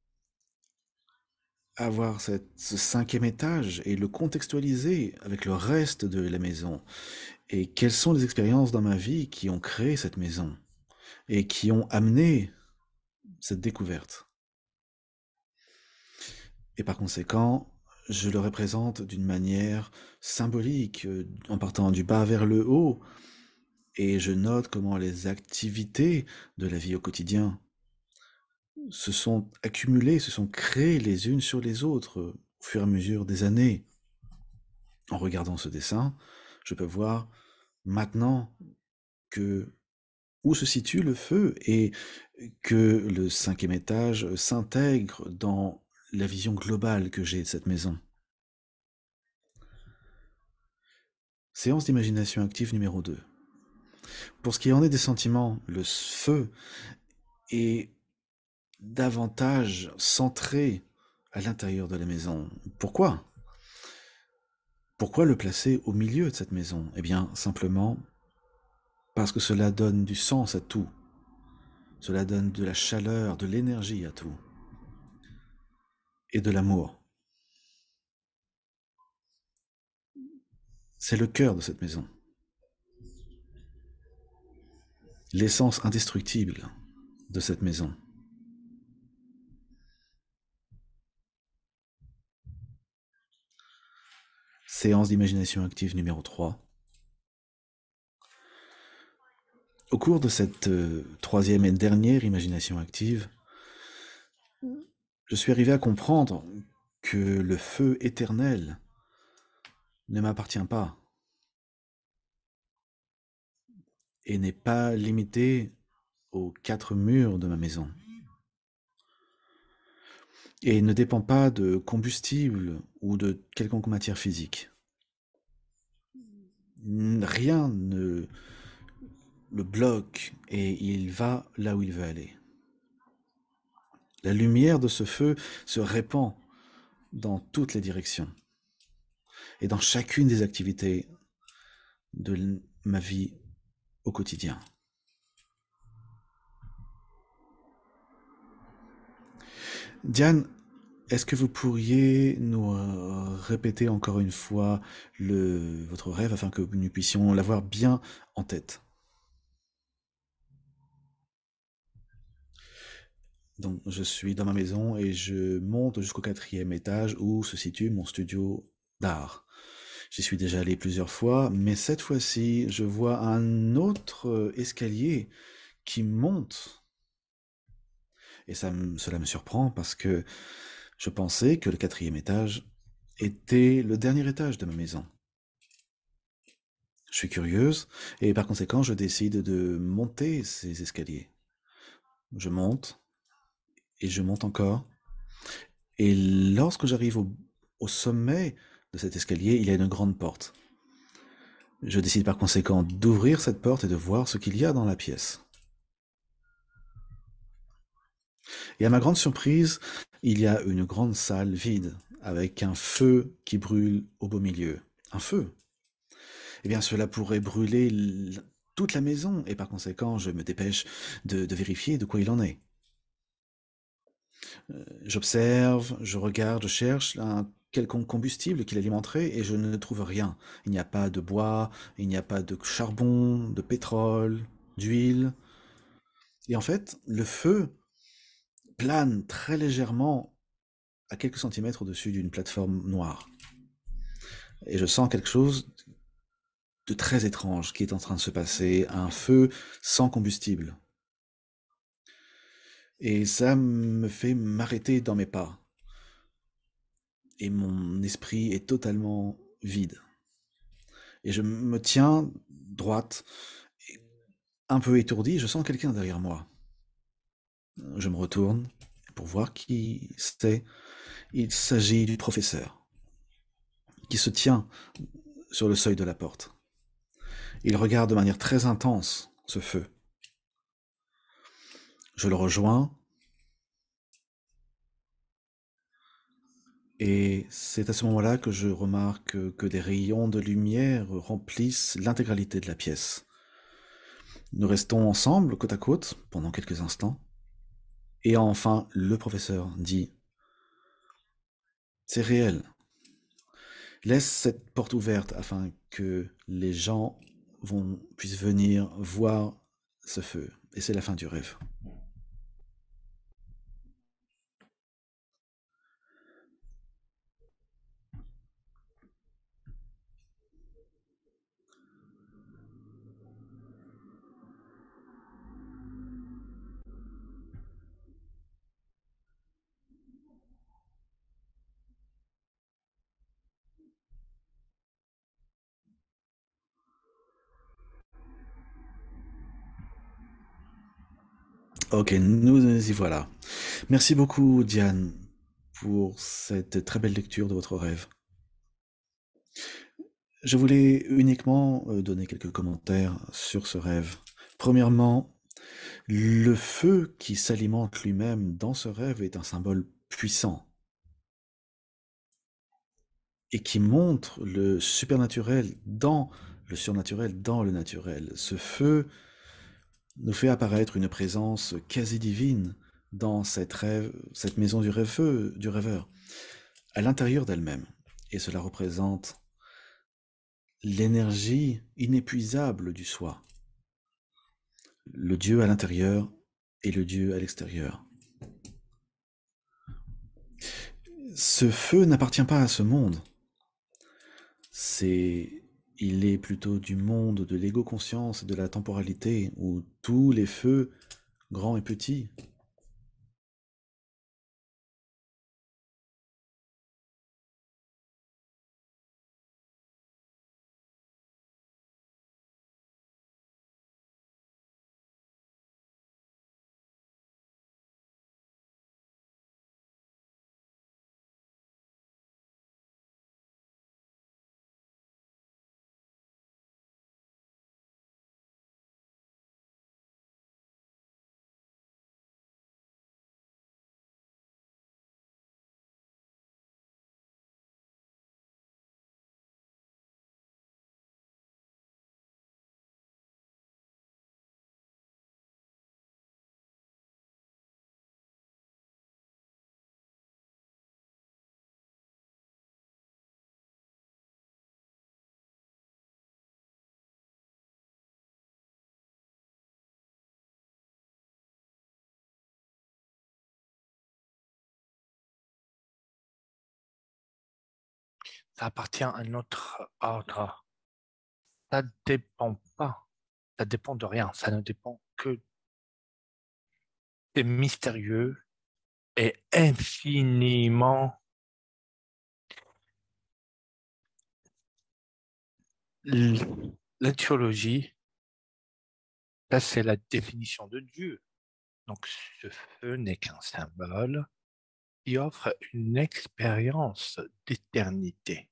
à avoir cette, ce cinquième étage et le contextualiser avec le reste de la maison. Et quelles sont les expériences dans ma vie qui ont créé cette maison et qui ont amené cette découverte. Et par conséquent, je le représente d'une manière symbolique, euh, en partant du bas vers le haut, et je note comment les activités de la vie au quotidien se sont accumulées, se sont créées les unes sur les autres au fur et à mesure des années. En regardant ce dessin, je peux voir maintenant que où se situe le feu et que le cinquième étage s'intègre dans la vision globale que j'ai de cette maison. Séance d'imagination active numéro deux. Pour ce qui en est des sentiments, le feu est davantage centré à l'intérieur de la maison. Pourquoi? Pourquoi le placer au milieu de cette maison? Eh bien, simplement parce que cela donne du sens à tout. Cela donne de la chaleur, de l'énergie à tout. Et de l'amour. C'est le cœur de cette maison. L'essence indestructible de cette maison. séance d'imagination active numéro trois. Au cours de cette euh, troisième et dernière imagination active, je suis arrivé à comprendre que le feu éternel ne m'appartient pas et n'est pas limité aux quatre murs de ma maison et ne dépend pas de combustible ou de quelconque matière physique. Rien ne le bloque et il va là où il veut aller. La lumière de ce feu se répand dans toutes les directions et dans chacune des activités de ma vie au quotidien. Diane, est-ce que vous pourriez nous euh, répéter encore une fois le, votre rêve afin que nous puissions l'avoir bien en tête? Donc, je suis dans ma maison et je monte jusqu'au quatrième étage où se situe mon studio d'art. J'y suis déjà allé plusieurs fois, mais cette fois-ci, je vois un autre euh, escalier qui monte. Et ça, cela me surprend parce que je pensais que le quatrième étage était le dernier étage de ma maison. Je suis curieuse et par conséquent, je décide de monter ces escaliers. Je monte et je monte encore. Et lorsque j'arrive au, au sommet de cet escalier, il y a une grande porte. Je décide par conséquent d'ouvrir cette porte et de voir ce qu'il y a dans la pièce. Et à ma grande surprise, il y a une grande salle vide, avec un feu qui brûle au beau milieu. Un feu. Eh bien, cela pourrait brûler toute la maison, et par conséquent, je me dépêche de, de vérifier de quoi il en est. Euh, J'observe, je regarde, je cherche un quelconque combustible qui l'alimenterait, et je ne trouve rien. Il n'y a pas de bois, il n'y a pas de charbon, de pétrole, d'huile. Et en fait, le feu plane très légèrement à quelques centimètres au-dessus d'une plateforme noire. Et je sens quelque chose de très étrange qui est en train de se passer, un feu sans combustible. Et ça me fait m'arrêter dans mes pas. Et mon esprit est totalement vide. Et je me tiens droite, un peu étourdi, je sens quelqu'un derrière moi. Je me retourne pour voir qui c'est. Il s'agit du professeur, qui se tient sur le seuil de la porte. Il regarde de manière très intense ce feu. Je le rejoins, et c'est à ce moment-là que je remarque que des rayons de lumière remplissent l'intégralité de la pièce. Nous restons ensemble, côte à côte, pendant quelques instants, et enfin, le professeur dit « C'est réel. Laisse cette porte ouverte afin que les gens vont, puissent venir voir ce feu. » Et c'est la fin du rêve. Ok, nous y voilà. Merci beaucoup, Diane, pour cette très belle lecture de votre rêve. Je voulais uniquement euh, donner quelques commentaires sur ce rêve. Premièrement, le feu qui s'alimente lui-même dans ce rêve est un symbole puissant et qui montre le supernaturel dans le surnaturel dans le naturel. Ce feu nous fait apparaître une présence quasi divine dans cette, rêve, cette maison du rêveux, du rêveur, à l'intérieur d'elle-même. Et cela représente l'énergie inépuisable du soi. Le Dieu à l'intérieur et le Dieu à l'extérieur. Ce feu n'appartient pas à ce monde. C'est, il est plutôt du monde de l'ego-conscience et de la temporalité, où tous les feux, grands et petits, Ça appartient à notre ordre. Ça ne dépend pas. Ça dépend de rien. Ça ne dépend que des mystérieux et infiniment l- la théologie, ça c'est la définition de Dieu. Donc ce feu n'est qu'un symbole qui offre une expérience d'éternité.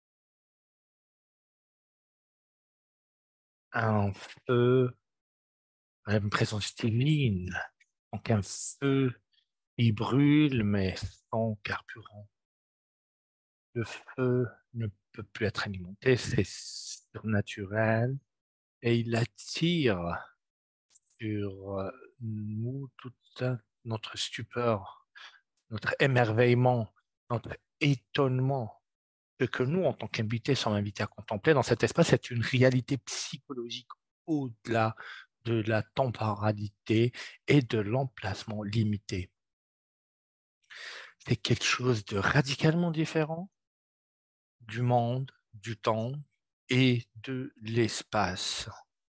Un feu a une présence divine, donc un feu qui brûle mais sans carburant. Le feu ne peut plus être alimenté, c'est surnaturel et il attire sur euh, nous toute notre stupeur, notre émerveillement, notre étonnement. Ce que nous, en tant qu'invités, sommes invités à contempler dans cet espace, c'est une réalité psychologique au-delà de la temporalité et de l'emplacement limité. C'est quelque chose de radicalement différent du monde, du temps et de l'espace.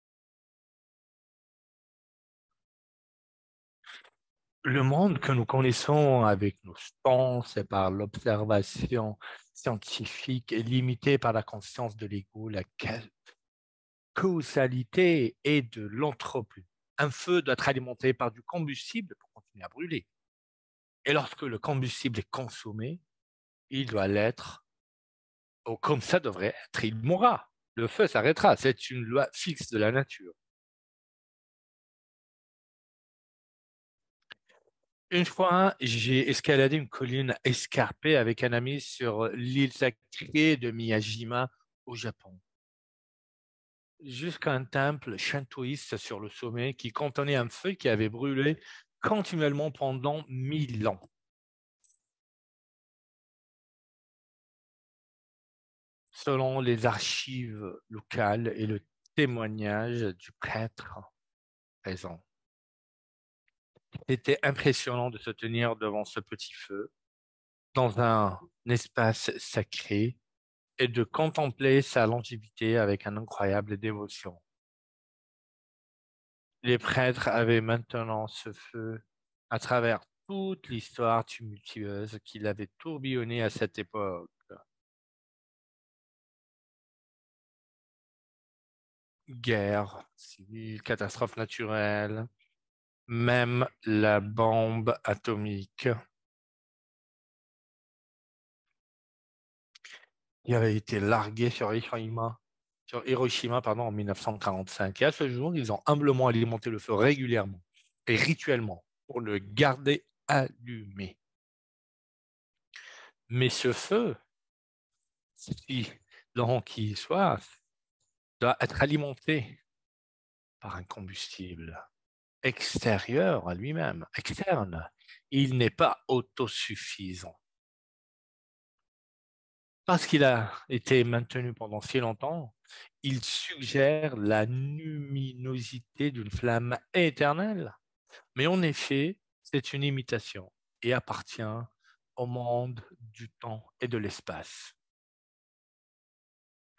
Le monde que nous connaissons avec nos sens et par l'observation scientifique est limité par la conscience de l'ego, la ca- causalité et de l'entropie. Un feu doit être alimenté par du combustible pour continuer à brûler. Et lorsque le combustible est consommé, il doit l'être, ou comme ça devrait être, il mourra. Le feu s'arrêtera. C'est une loi fixe de la nature. Une fois, j'ai escaladé une colline escarpée avec un ami sur l'île sacrée de Miyajima au Japon, jusqu'à un temple shintoïste sur le sommet qui contenait un feu qui avait brûlé continuellement pendant mille ans. Selon les archives locales et le témoignage du prêtre présent. C'était impressionnant de se tenir devant ce petit feu, dans un espace sacré, et de contempler sa longévité avec une incroyable dévotion. Les prêtres avaient maintenant ce feu à travers toute l'histoire tumultueuse qu'il avait tourbillonnée à cette époque. Guerre civile, catastrophe naturelle, même la bombe atomique qui avait été larguée sur Hiroshima, sur Hiroshima pardon, en mille neuf cent quarante-cinq. Et à ce jour, ils ont humblement alimenté le feu régulièrement et rituellement pour le garder allumé. Mais ce feu, si long qu'il soit, doit être alimenté par un combustible extérieur à lui-même, externe. Il n'est pas autosuffisant. Parce qu'il a été maintenu pendant si longtemps, il suggère la luminosité d'une flamme éternelle. Mais en effet, c'est une imitation et appartient au monde du temps et de l'espace.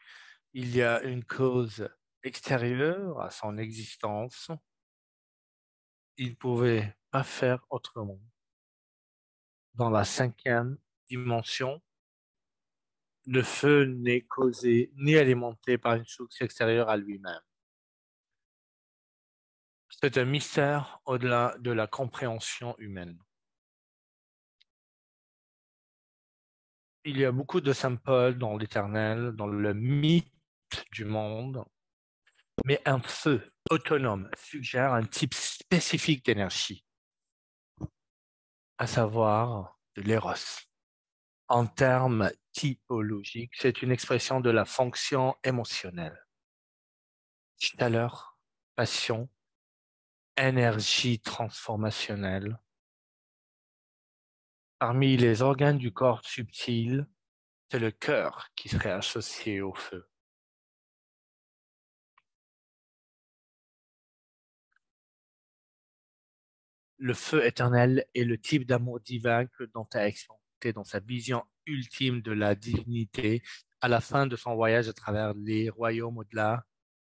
Il y a une cause extérieure à son existence. Il ne pouvait pas faire autrement. Dans la cinquième dimension, le feu n'est causé ni alimenté par une source extérieure à lui-même. C'est un mystère au-delà de la compréhension humaine. Il y a beaucoup de symboles dans l'Éternel, dans le mythe du monde, mais un feu autonome suggère un type spécifique d'énergie, à savoir de l'éros. En termes typologiques, c'est une expression de la fonction émotionnelle. Chaleur, passion, énergie transformationnelle. Parmi les organes du corps subtil, c'est le cœur qui serait associé au feu. Le feu éternel est le type d'amour divin que Dante a expérimenté dans sa vision ultime de la divinité à la fin de son voyage à travers les royaumes au-delà.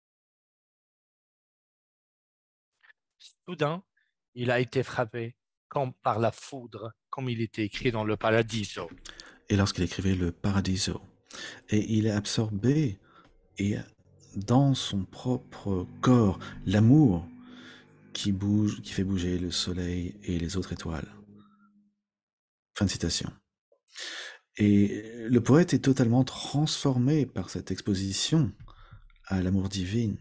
Soudain, il a été frappé comme par la foudre, comme il était écrit dans le Paradiso. Et lorsqu'il écrivait le Paradiso, et il est absorbé et dans son propre corps l'amour qui bouge, qui fait bouger le soleil et les autres étoiles. Fin de citation. Et le poète est totalement transformé par cette exposition à l'amour divin.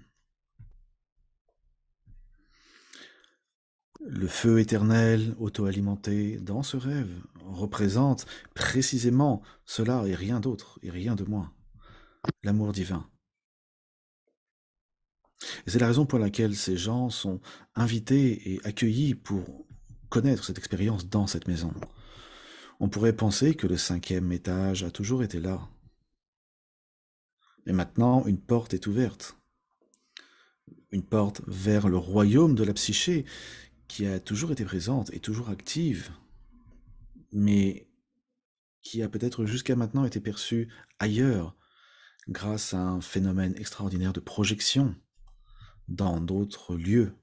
Le feu éternel, auto-alimenté dans ce rêve, représente précisément cela et rien d'autre, et rien de moins. L'amour divin. Et c'est la raison pour laquelle ces gens sont invités et accueillis pour connaître cette expérience dans cette maison. On pourrait penser que le cinquième étage a toujours été là. Et maintenant, une porte est ouverte. Une porte vers le royaume de la psyché qui a toujours été présente et toujours active, mais qui a peut-être jusqu'à maintenant été perçue ailleurs grâce à un phénomène extraordinaire de projection dans d'autres lieux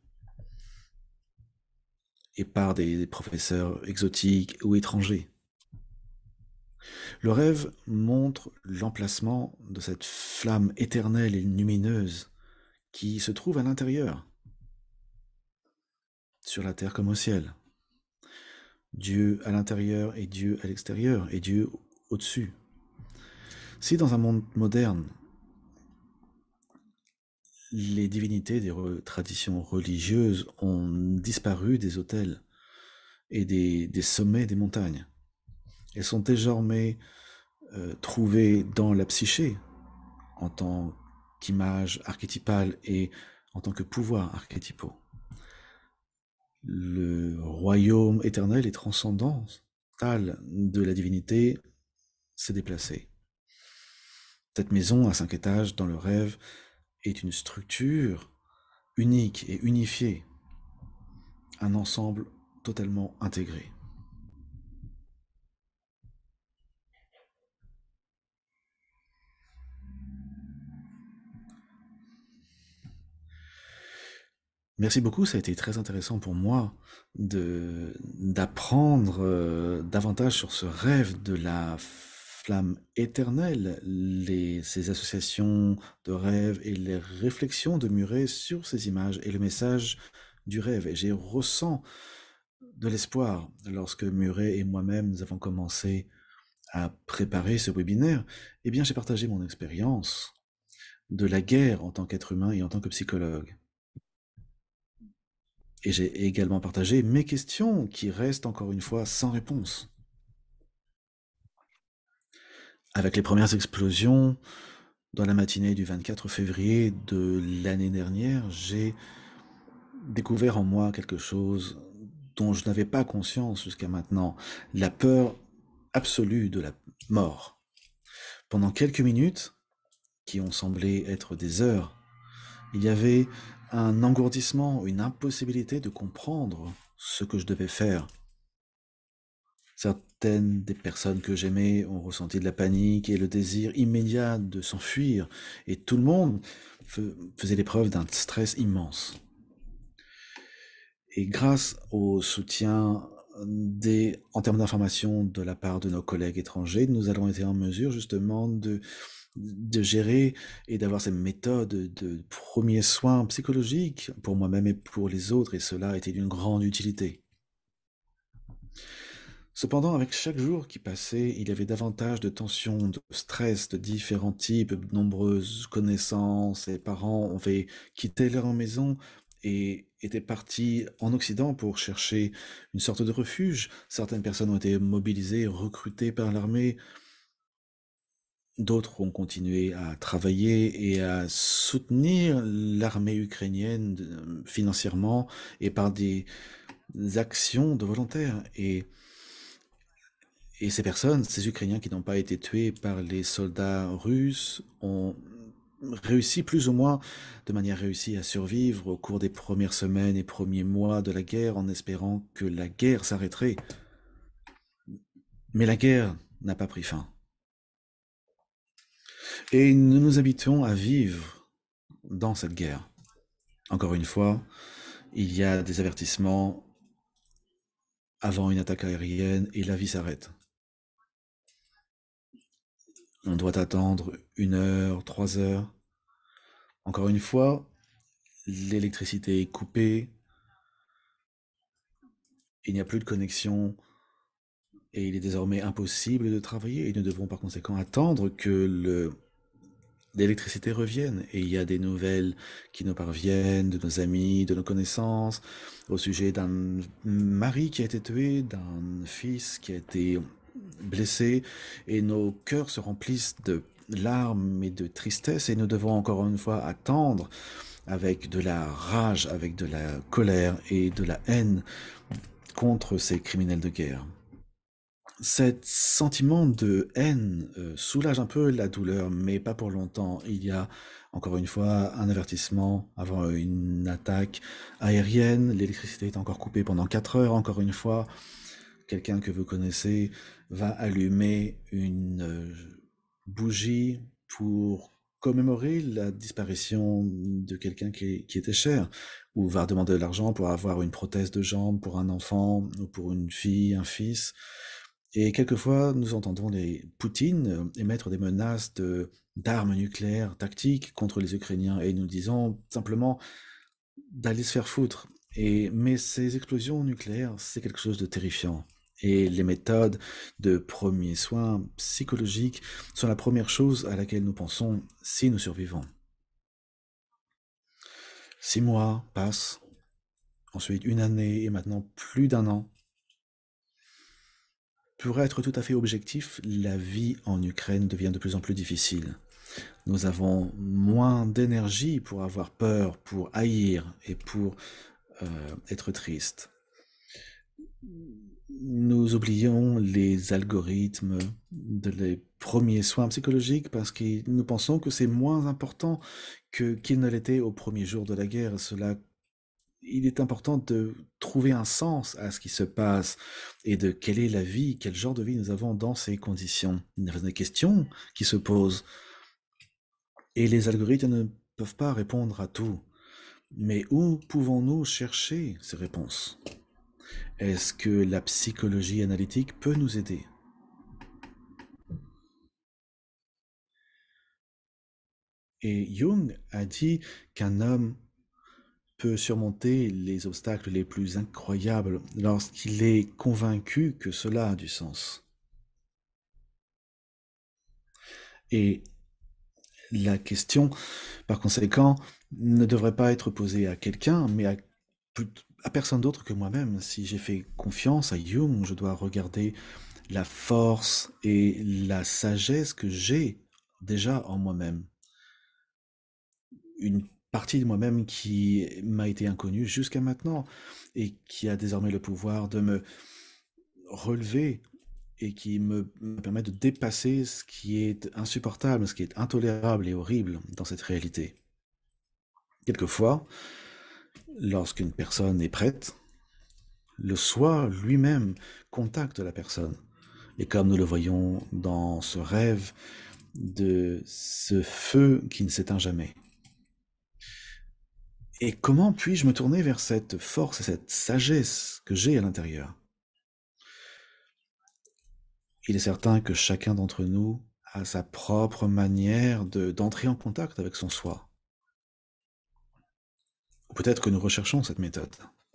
et par des professeurs exotiques ou étrangers. Le rêve montre l'emplacement de cette flamme éternelle et lumineuse qui se trouve à l'intérieur, sur la terre comme au ciel. Dieu à l'intérieur et Dieu à l'extérieur, et Dieu au-dessus. Si dans un monde moderne, les divinités des re- traditions religieuses ont disparu des autels et des, des sommets des montagnes, elles sont désormais euh, trouvées dans la psyché, en tant qu'image archétypale et en tant que pouvoir archétypaux. Le royaume éternel et transcendantal de la divinité s'est déplacé. Cette maison à cinq étages dans le rêve est une structure unique et unifiée, un ensemble totalement intégré. Merci beaucoup, ça a été très intéressant pour moi de d'apprendre euh, davantage sur ce rêve de la flamme éternelle, les, ces associations de rêves et les réflexions de Murray sur ces images et le message du rêve. Et j'ai ressens de l'espoir lorsque Murray et moi-même nous avons commencé à préparer ce webinaire. Eh bien, j'ai partagé mon expérience de la guerre en tant qu'être humain et en tant que psychologue. Et j'ai également partagé mes questions qui restent encore une fois sans réponse. Avec les premières explosions, dans la matinée du vingt-quatre février de l'année dernière, j'ai découvert en moi quelque chose dont je n'avais pas conscience jusqu'à maintenant, la peur absolue de la mort. Pendant quelques minutes, qui ont semblé être des heures, il y avait un engourdissement, une impossibilité de comprendre ce que je devais faire. Certaines des personnes que j'aimais ont ressenti de la panique et le désir immédiat de s'enfuir, et tout le monde fe- faisait l'épreuve d'un stress immense. Et grâce au soutien des, en termes d'information de la part de nos collègues étrangers, nous avons été en mesure justement de, de gérer et d'avoir ces méthodes de premiers soins psychologiques pour moi-même et pour les autres, et cela a été d'une grande utilité. Cependant, avec chaque jour qui passait, il y avait davantage de tensions, de stress de différents types, de nombreuses connaissances et parents avaient quitté leur maison et étaient partis en Occident pour chercher une sorte de refuge. Certaines personnes ont été mobilisées, recrutées par l'armée, d'autres ont continué à travailler et à soutenir l'armée ukrainienne euh, financièrement et par des actions de volontaires. Et Et ces personnes, ces Ukrainiens qui n'ont pas été tués par les soldats russes, ont réussi plus ou moins de manière réussie à survivre au cours des premières semaines et premiers mois de la guerre en espérant que la guerre s'arrêterait. Mais la guerre n'a pas pris fin. Et nous nous habituons à vivre dans cette guerre. Encore une fois, il y a des avertissements avant une attaque aérienne et la vie s'arrête. On doit attendre une heure, trois heures. Encore une fois, l'électricité est coupée, il n'y a plus de connexion et il est désormais impossible de travailler et nous devons par conséquent attendre que le, l'électricité revienne. Et il y a des nouvelles qui nous parviennent de nos amis, de nos connaissances, au sujet d'un mari qui a été tué, d'un fils qui a été blessé, et nos cœurs se remplissent de larmes et de tristesse et nous devons encore une fois attendre avec de la rage, avec de la colère et de la haine contre ces criminels de guerre. Cet sentiment de haine euh, soulage un peu la douleur, mais pas pour longtemps. Il y a encore une fois un avertissement avant une attaque aérienne. L'électricité est encore coupée pendant quatre heures. Encore une fois, quelqu'un que vous connaissez va allumer une euh, bougie pour commémorer la disparition de quelqu'un qui, qui était cher, ou va demander de l'argent pour avoir une prothèse de jambe pour un enfant, ou pour une fille, un fils. Et quelquefois, nous entendons les Poutine émettre des menaces de, d'armes nucléaires tactiques contre les Ukrainiens, et nous disons simplement d'aller se faire foutre. Et, mais ces explosions nucléaires, c'est quelque chose de terrifiant. Et les méthodes de premiers soins psychologiques sont la première chose à laquelle nous pensons si nous survivons. Six mois passent, ensuite une année et maintenant plus d'un an. Pour être tout à fait objectif, la vie en Ukraine devient de plus en plus difficile. Nous avons moins d'énergie pour avoir peur, pour haïr et pour euh, être triste. Nous oublions les algorithmes de les premiers soins psychologiques parce que nous pensons que c'est moins important que qu'il ne l'était au premier jour de la guerre. Cela, il est important de trouver un sens à ce qui se passe et de quelle est la vie, quel genre de vie nous avons dans ces conditions. Il y a des questions qui se posent et les algorithmes ne peuvent pas répondre à tout. Mais où pouvons-nous chercher ces réponses? Est-ce que la psychologie analytique peut nous aider? Et Jung a dit qu'un homme peut surmonter les obstacles les plus incroyables lorsqu'il est convaincu que cela a du sens. Et la question, par conséquent, ne devrait pas être posée à quelqu'un, mais à, à personne d'autre que moi-même. Si j'ai fait confiance à Jung, je dois regarder la force et la sagesse que j'ai déjà en moi-même. Une partie de moi-même qui m'a été inconnue jusqu'à maintenant et qui a désormais le pouvoir de me relever et qui me, me permet de dépasser ce qui est insupportable, ce qui est intolérable et horrible dans cette réalité. Quelquefois, lorsqu'une personne est prête, Le soi lui-même contacte la personne. Et comme nous le voyons dans ce rêve de ce feu qui ne s'éteint jamais. Et comment puis-je me tourner vers cette force et cette sagesse que j'ai à l'intérieur? Il est certain que chacun d'entre nous a sa propre manière de, d'entrer en contact avec son soi. Ou peut-être que nous recherchons cette méthode.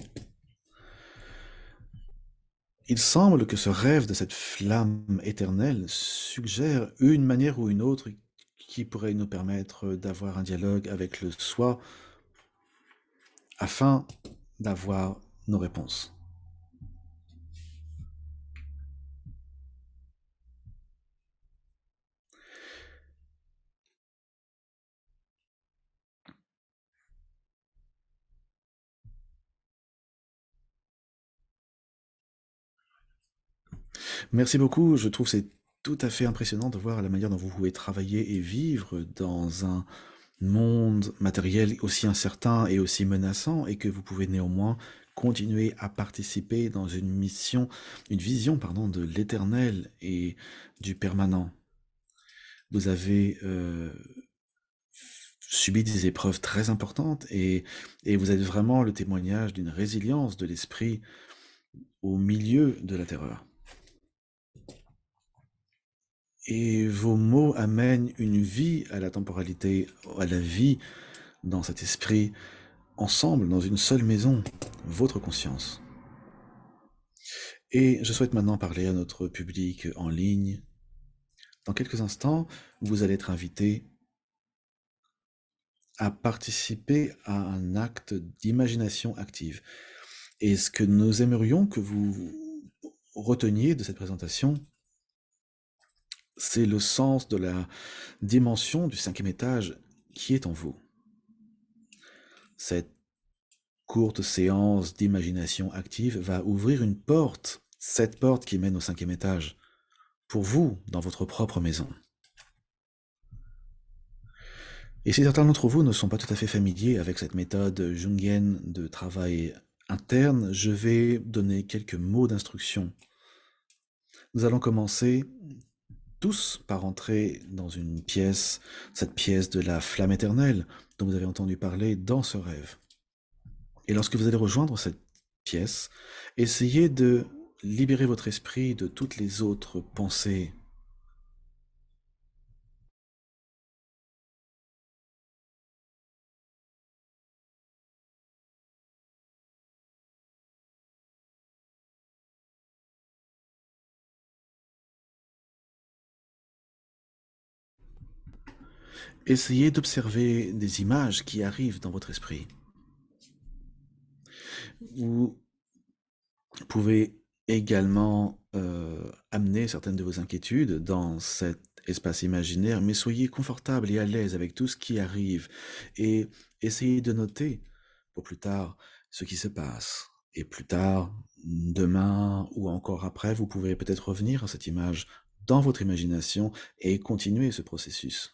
Il semble que ce rêve de cette flamme éternelle suggère une manière ou une autre qui pourrait nous permettre d'avoir un dialogue avec le soi afin d'avoir nos réponses. Merci beaucoup, je trouve que c'est tout à fait impressionnant de voir la manière dont vous pouvez travailler et vivre dans un monde matériel aussi incertain et aussi menaçant, et que vous pouvez néanmoins continuer à participer dans une mission, une vision, pardon, de l'éternel et du permanent. Vous avez euh, subi des épreuves très importantes et, et vous êtes vraiment le témoignage d'une résilience de l'esprit au milieu de la terreur. Et vos mots amènent une vie à la temporalité, à la vie dans cet esprit, ensemble, dans une seule maison, votre conscience. Et je souhaite maintenant parler à notre public en ligne. Dans quelques instants, vous allez être invité à participer à un acte d'imagination active. Et ce que nous aimerions que vous reteniez de cette présentation, c'est le sens de la dimension du cinquième étage qui est en vous. Cette courte séance d'imagination active va ouvrir une porte, cette porte qui mène au cinquième étage, pour vous, dans votre propre maison. Et si certains d'entre vous ne sont pas tout à fait familiers avec cette méthode jungienne de travail interne, je vais donner quelques mots d'instruction. Nous allons commencer tous par entrer dans une pièce, cette pièce de la flamme éternelle dont vous avez entendu parler dans ce rêve. Et lorsque vous allez rejoindre cette pièce, essayez de libérer votre esprit de toutes les autres pensées. Essayez d'observer des images qui arrivent dans votre esprit. Vous pouvez également euh, amener certaines de vos inquiétudes dans cet espace imaginaire, mais soyez confortable et à l'aise avec tout ce qui arrive et essayez de noter pour plus tard ce qui se passe. Et plus tard, demain ou encore après, vous pouvez peut-être revenir à cette image dans votre imagination et continuer ce processus.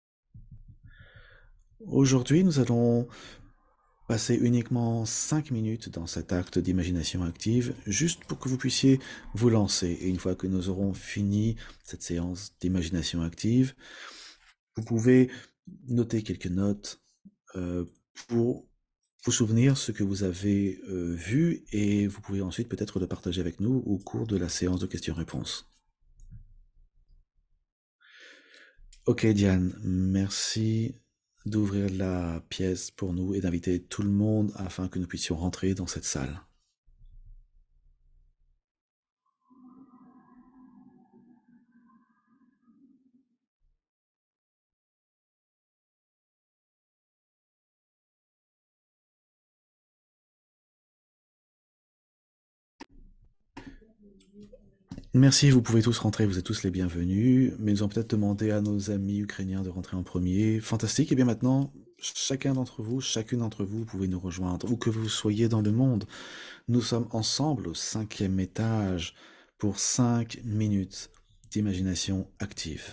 Aujourd'hui, nous allons passer uniquement cinq minutes dans cet acte d'imagination active, juste pour que vous puissiez vous lancer. Et une fois que nous aurons fini cette séance d'imagination active, vous pouvez noter quelques notes euh, pour vous souvenir ce que vous avez euh, vu, et vous pouvez ensuite peut-être le partager avec nous au cours de la séance de questions-réponses. Ok Diane, merci d'ouvrir la pièce pour nous et d'inviter tout le monde afin que nous puissions rentrer dans cette salle. Merci, vous pouvez tous rentrer, vous êtes tous les bienvenus, mais nous allons peut-être demander à nos amis ukrainiens de rentrer en premier. Fantastique, et bien maintenant, chacun d'entre vous, chacune d'entre vous, vous pouvez nous rejoindre, où que vous soyez dans le monde. Nous sommes ensemble au cinquième étage pour cinq minutes d'imagination active.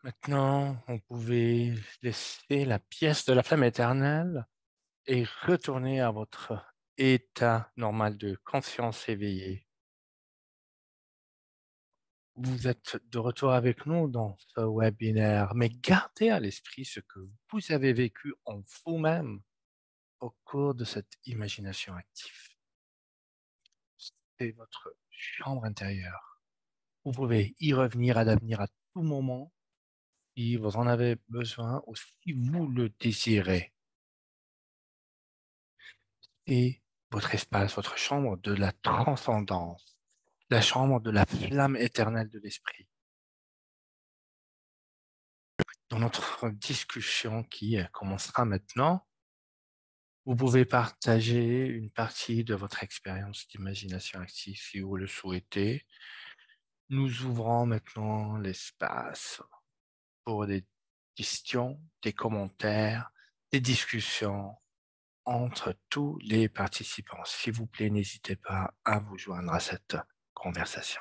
Maintenant, vous pouvez laisser la pièce de la flamme éternelle et retourner à votre état normal de conscience éveillée. Vous êtes de retour avec nous dans ce webinaire, mais gardez à l'esprit ce que vous avez vécu en vous-même au cours de cette imagination active. C'est votre chambre intérieure. Vous pouvez y revenir à l'avenir à tout moment si vous en avez besoin ou si vous le désirez. Et votre espace, votre chambre de la transcendance, la chambre de la flamme éternelle de l'esprit. Dans notre discussion qui euh, commencera maintenant, vous pouvez partager une partie de votre expérience d'imagination active si vous le souhaitez. Nous ouvrons maintenant l'espace pour des questions, des commentaires, des discussions entre tous les participants. S'il vous plaît, n'hésitez pas à vous joindre à cette conversation.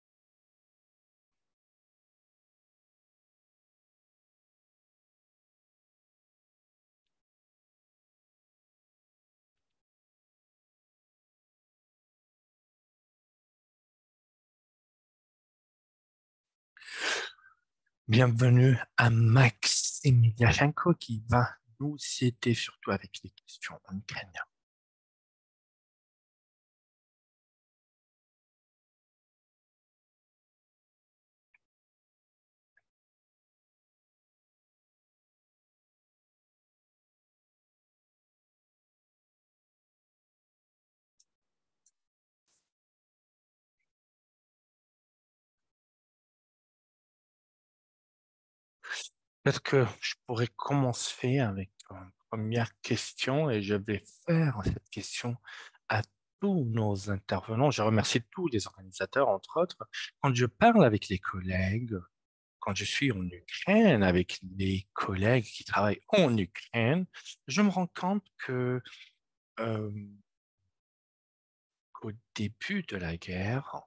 Bienvenue à Maxime Yachenko qui va nous aider surtout avec les questions en ukrainien. Peut-être que je pourrais commencer avec une première question et je vais faire cette question à tous nos intervenants. Je remercie tous les organisateurs, entre autres. Quand je parle avec les collègues, quand je suis en Ukraine avec les collègues qui travaillent en Ukraine, je me rends compte que euh, qu'au début de la guerre,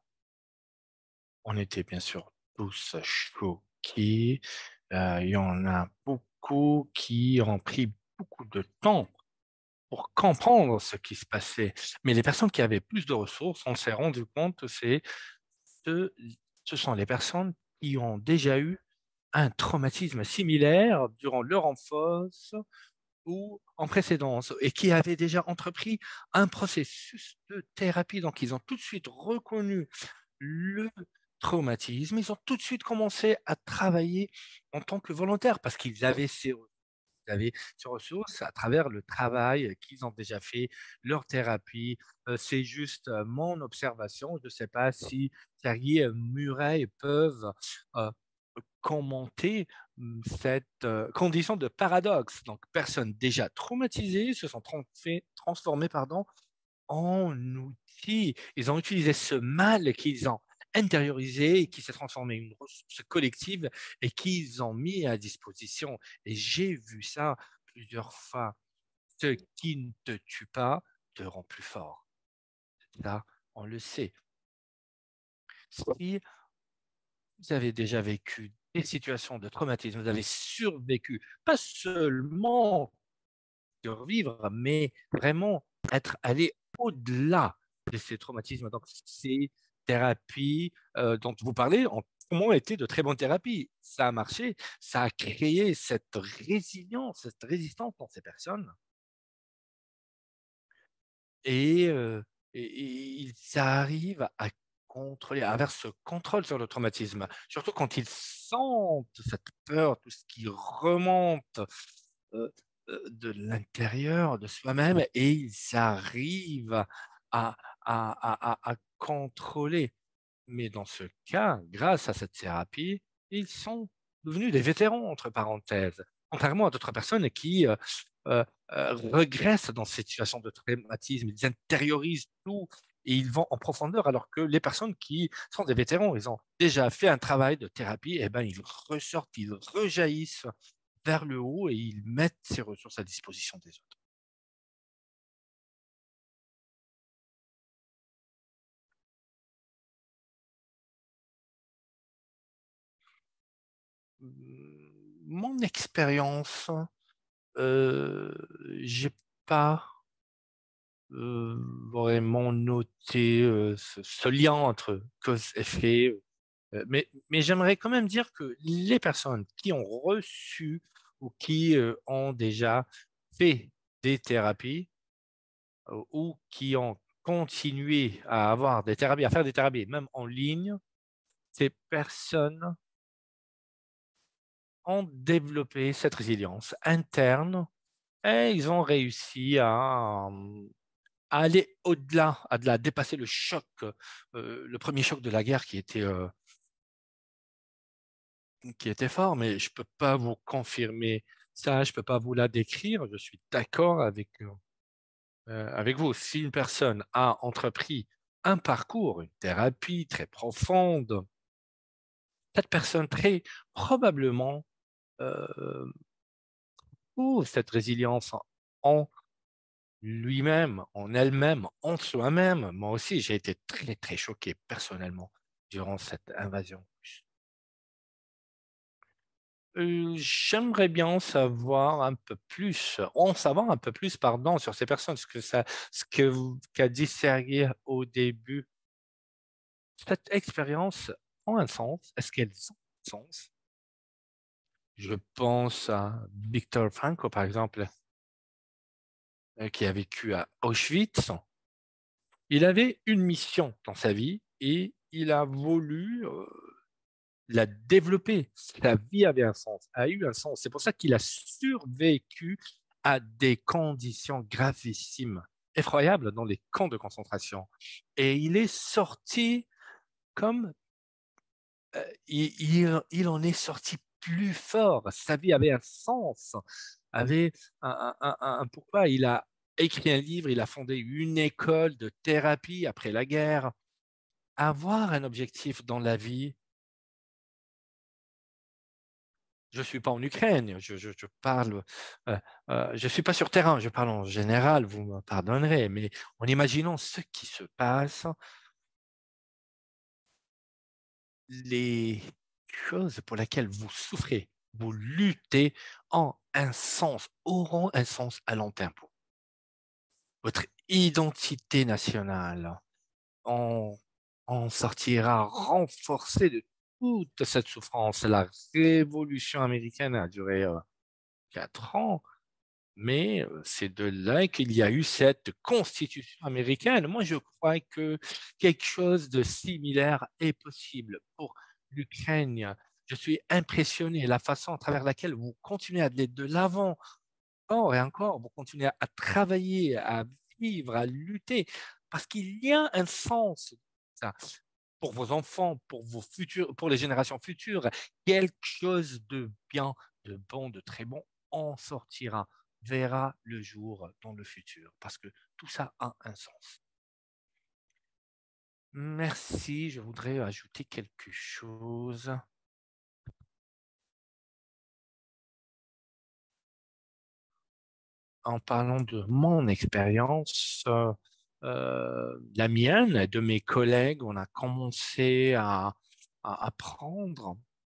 on était bien sûr tous choqués. Euh, il y en a beaucoup qui ont pris beaucoup de temps pour comprendre ce qui se passait. Mais les personnes qui avaient plus de ressources, on s'est rendu compte que c'est ce, ce sont les personnes qui ont déjà eu un traumatisme similaire durant leur enfance ou en précédence et qui avaient déjà entrepris un processus de thérapie. Donc, ils ont tout de suite reconnu le traumatisme, ils ont tout de suite commencé à travailler en tant que volontaires parce qu'ils avaient ces, ils avaient ces ressources à travers le travail qu'ils ont déjà fait, leur thérapie. Euh, c'est juste euh, mon observation. Je ne sais pas si Thierry et Murray peuvent euh, commenter hum, cette euh, condition de paradoxe. Donc, personnes déjà traumatisées se sont tran- fait- transformées pardon, en outils. Ils ont utilisé ce mal qu'ils ont intériorisé et qui s'est transformé en une ressource collective et qu'ils ont mis à disposition. Et j'ai vu ça plusieurs fois. Ce qui ne te tue pas te rend plus fort. Ça, on le sait. Si vous avez déjà vécu des situations de traumatisme, vous avez survécu, pas seulement survivre, mais vraiment être allé au-delà de ces traumatismes. Donc, ces thérapies euh, dont vous parlez ont vraiment été de très bonnes thérapies. Ça a marché, ça a créé cette résilience, cette résistance dans ces personnes. Et, euh, et, et ils arrivent à contrôler, à avoir ce contrôle sur le traumatisme, surtout quand ils sentent cette peur, tout ce qui remonte euh, euh, de l'intérieur de soi-même, et ils arrivent à, à, à, à contrôler. Mais dans ce cas, grâce à cette thérapie, ils sont devenus des vétérans, entre parenthèses, contrairement à d'autres personnes qui euh, euh, euh, regressent dans cette situation de traumatisme, ils intériorisent tout et ils vont en profondeur, alors que les personnes qui sont des vétérans, ils ont déjà fait un travail de thérapie, et ben ils ressortent, ils rejaillissent vers le haut et ils mettent ces ressources à disposition des autres. Mon expérience, euh, j'ai pas euh, vraiment noté euh, ce, ce lien entre cause-effet. Euh, mais mais j'aimerais quand même dire que les personnes qui ont reçu ou qui euh, ont déjà fait des thérapies euh, ou qui ont continué à avoir des thérapies, à faire des thérapies, même en ligne, ces personnes ont développé cette résilience interne et ils ont réussi à, euh, à aller au-delà, à de la dépasser le choc, euh, le premier choc de la guerre qui était, euh, qui était fort, mais je peux pas vous confirmer ça, je peux pas vous la décrire. Je suis d'accord avec, euh, euh, avec vous. Si une personne a entrepris un parcours, une thérapie très profonde, cette personne très probablement euh, trouve cette résilience en, en lui-même, en elle-même, en soi-même. Moi aussi, j'ai été très, très choqué personnellement durant cette invasion. Euh, j'aimerais bien en savoir un peu plus, en savoir un peu plus, pardon, sur ces personnes, ce que ça, ce que vous- qu'a dit Sergei au début. Cette expérience a un sens? Est-ce qu'elles ont un sens? Je pense à Viktor Frankl, par exemple, euh, qui a vécu à Auschwitz. Il avait une mission dans sa vie et il a voulu euh, la développer. Sa vie avait un sens, a eu un sens. C'est pour ça qu'il a survécu à des conditions gravissimes, effroyables dans les camps de concentration. Et il est sorti comme euh, il, il, il en est sorti plus fort. Sa vie avait un sens, avait un, un, un, un pourquoi. Il a écrit un livre, il a fondé une école de thérapie après la guerre. Avoir un objectif dans la vie. Je suis pas en Ukraine, je, je, je parle, euh, euh, je suis pas sur terrain, je parle en général, vous me pardonnerez, mais en imaginant ce qui se passe, les choses pour lesquelles vous souffrez, vous luttez, ont un sens, auront un sens à long terme. Votre identité nationale en, en sortira renforcée de toute cette souffrance. La révolution américaine a duré euh, quatre ans. Mais euh, c'est de là qu'il y a eu cette constitution américaine. Moi, je crois que quelque chose de similaire est possible pour l'Ukraine. Je suis impressionné de la façon à travers laquelle vous continuez à aller de l'avant, encore et encore, vous continuez à travailler, à vivre, à lutter, parce qu'il y a un sens ça, pour vos enfants, pour vos futurs, pour les générations futures. Quelque chose de bien, de bon, de très bon en sortira, verra le jour dans le futur, parce que tout ça a un sens. Merci, je voudrais ajouter quelque chose. En parlant de mon expérience, euh, euh, la mienne et de mes collègues, on a commencé à, à apprendre.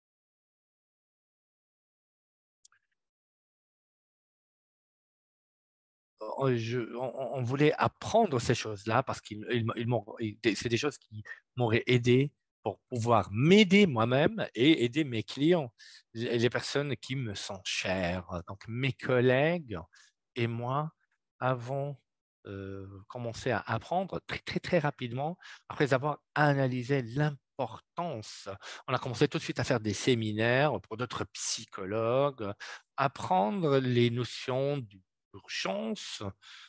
Euh, je- on, on voulait apprendre ces choses-là parce qu'ils ils, ils m'ont, ils- c'est des choses qui m'auraient aidé pour pouvoir m'aider moi-même et aider mes clients, les les personnes qui me sont chères. Donc, mes collègues et moi avons euh, commencé à apprendre très, très, très rapidement après avoir analysé l'importance. On a commencé tout de suite à faire des séminaires pour d'autres psychologues, apprendre les notions d'urgence.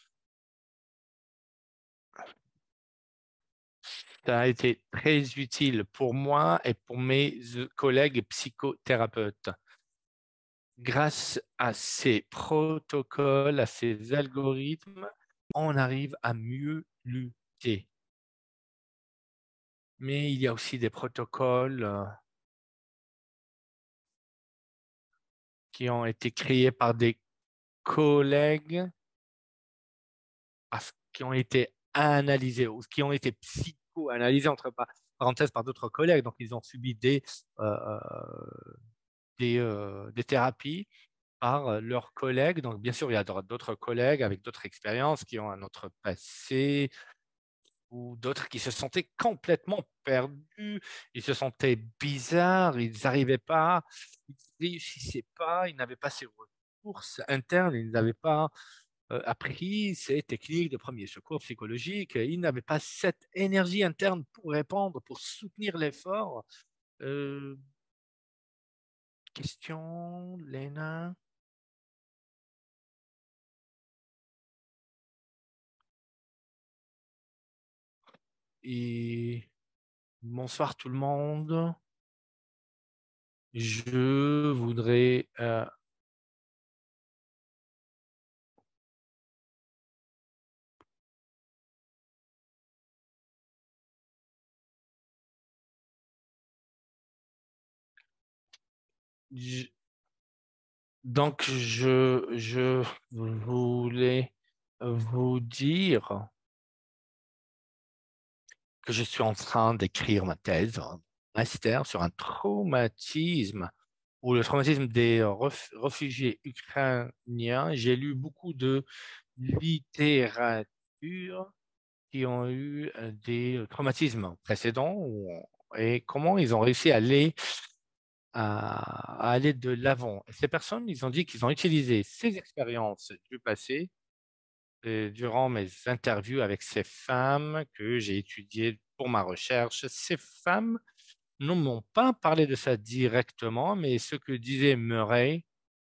Ça a été très utile pour moi et pour mes euh, collègues psychothérapeutes. Grâce à ces protocoles, à ces algorithmes, on arrive à mieux lutter. Mais il y a aussi des protocoles euh, qui ont été créés par des collègues, parce- qui ont été analysés ou qui ont été psychoanalysés entre pa- parenthèses par d'autres collègues. Donc, ils ont subi des, euh, des, euh, des thérapies par euh, leurs collègues. Donc, bien sûr, il y a d'autres collègues avec d'autres expériences qui ont un autre passé ou d'autres qui se sentaient complètement perdus. Ils se sentaient bizarres, ils n'arrivaient pas, ils ne réussissaient pas, ils n'avaient pas ces ressources internes, ils n'avaient pas euh, appris ces techniques de premier secours psychologique, ils n'avaient pas cette énergie interne pour répondre, pour soutenir l'effort. Euh, question, Léna? Et bonsoir tout le monde. Je voudrais euh, je- donc je, je voulais vous dire que je suis en train d'écrire ma thèse, un master sur un traumatisme ou le traumatisme des ref- réfugiés ukrainiens. J'ai lu beaucoup de littérature qui ont eu euh, des traumatismes précédents ou- et comment ils ont réussi à aller, à, à aller de l'avant. Et ces personnes, ils ont dit qu'ils ont utilisé ces expériences du passé euh, durant mes interviews avec ces femmes que j'ai étudiées pour ma recherche. Ces femmes ne m'ont pas parlé de ça directement, mais ce que disait Murray,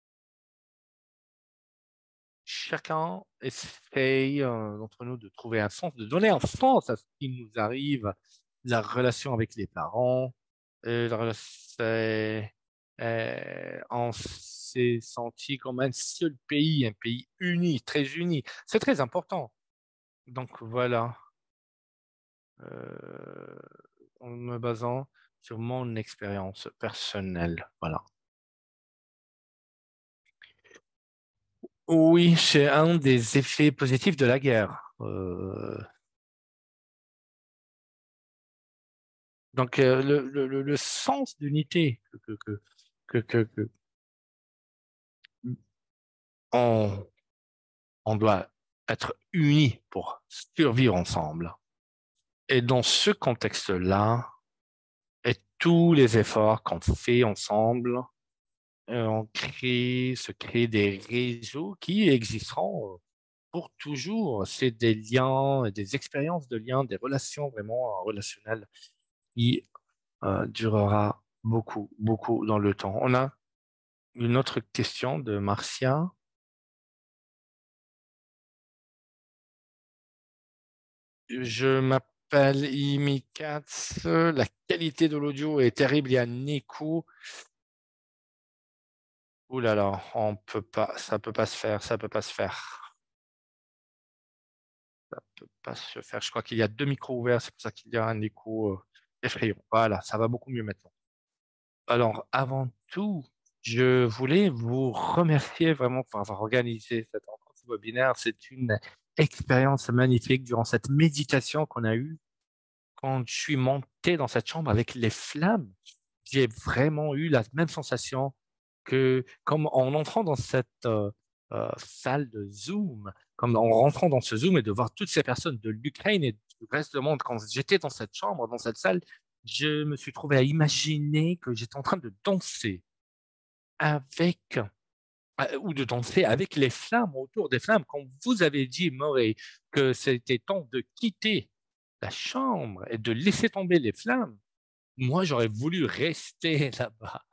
chacun essaye euh, d'entre nous de trouver un sens, de donner un sens à ce qui nous arrive, la relation avec les parents, euh, la relation- euh, euh, on s'est senti comme un seul pays, un pays uni, très uni. C'est très important. Donc voilà, euh, en me basant sur mon expérience personnelle. Voilà. Oui, c'est un des effets positifs de la guerre. Euh, donc, euh, le, le, le- le sens d'unité que, que, que, que, que on, on doit être unis pour survivre ensemble. Et dans ce contexte-là, et tous les efforts qu'on fait ensemble, euh, on crée, se crée des réseaux qui existeront euh, pour toujours. C'est des liens, des expériences de liens, des relations vraiment euh, relationnelles qui euh, durera beaucoup, beaucoup dans le temps. On a une autre question de Marcia. Je m'appelle Imi Katz. La qualité de l'audio est terrible. Il y a un écho. Ouh là là, on peut pas, ça peut pas se faire, ça peut pas se faire. Ça peut pas se faire. Je crois qu'il y a deux micros ouverts, c'est pour ça qu'il y a un écho euh, effrayant. Voilà, ça va beaucoup mieux maintenant. Alors, avant tout, je voulais vous remercier vraiment pour avoir organisé cette rencontre webinaire. C'est une expérience magnifique durant cette méditation qu'on a eue. Quand je suis monté dans cette chambre avec les flammes, j'ai vraiment eu la même sensation que comme en entrant dans cette euh, euh, salle de Zoom, comme en rentrant dans ce Zoom et de voir toutes ces personnes de l'Ukraine et du reste du monde, quand j'étais dans cette chambre, dans cette salle, je me suis trouvé à imaginer que j'étais en train de danser avec, euh, ou de danser avec les flammes, autour des flammes. Quand vous avez dit, Morey, que c'était temps de quitter la chambre et de laisser tomber les flammes, moi, j'aurais voulu rester là-bas.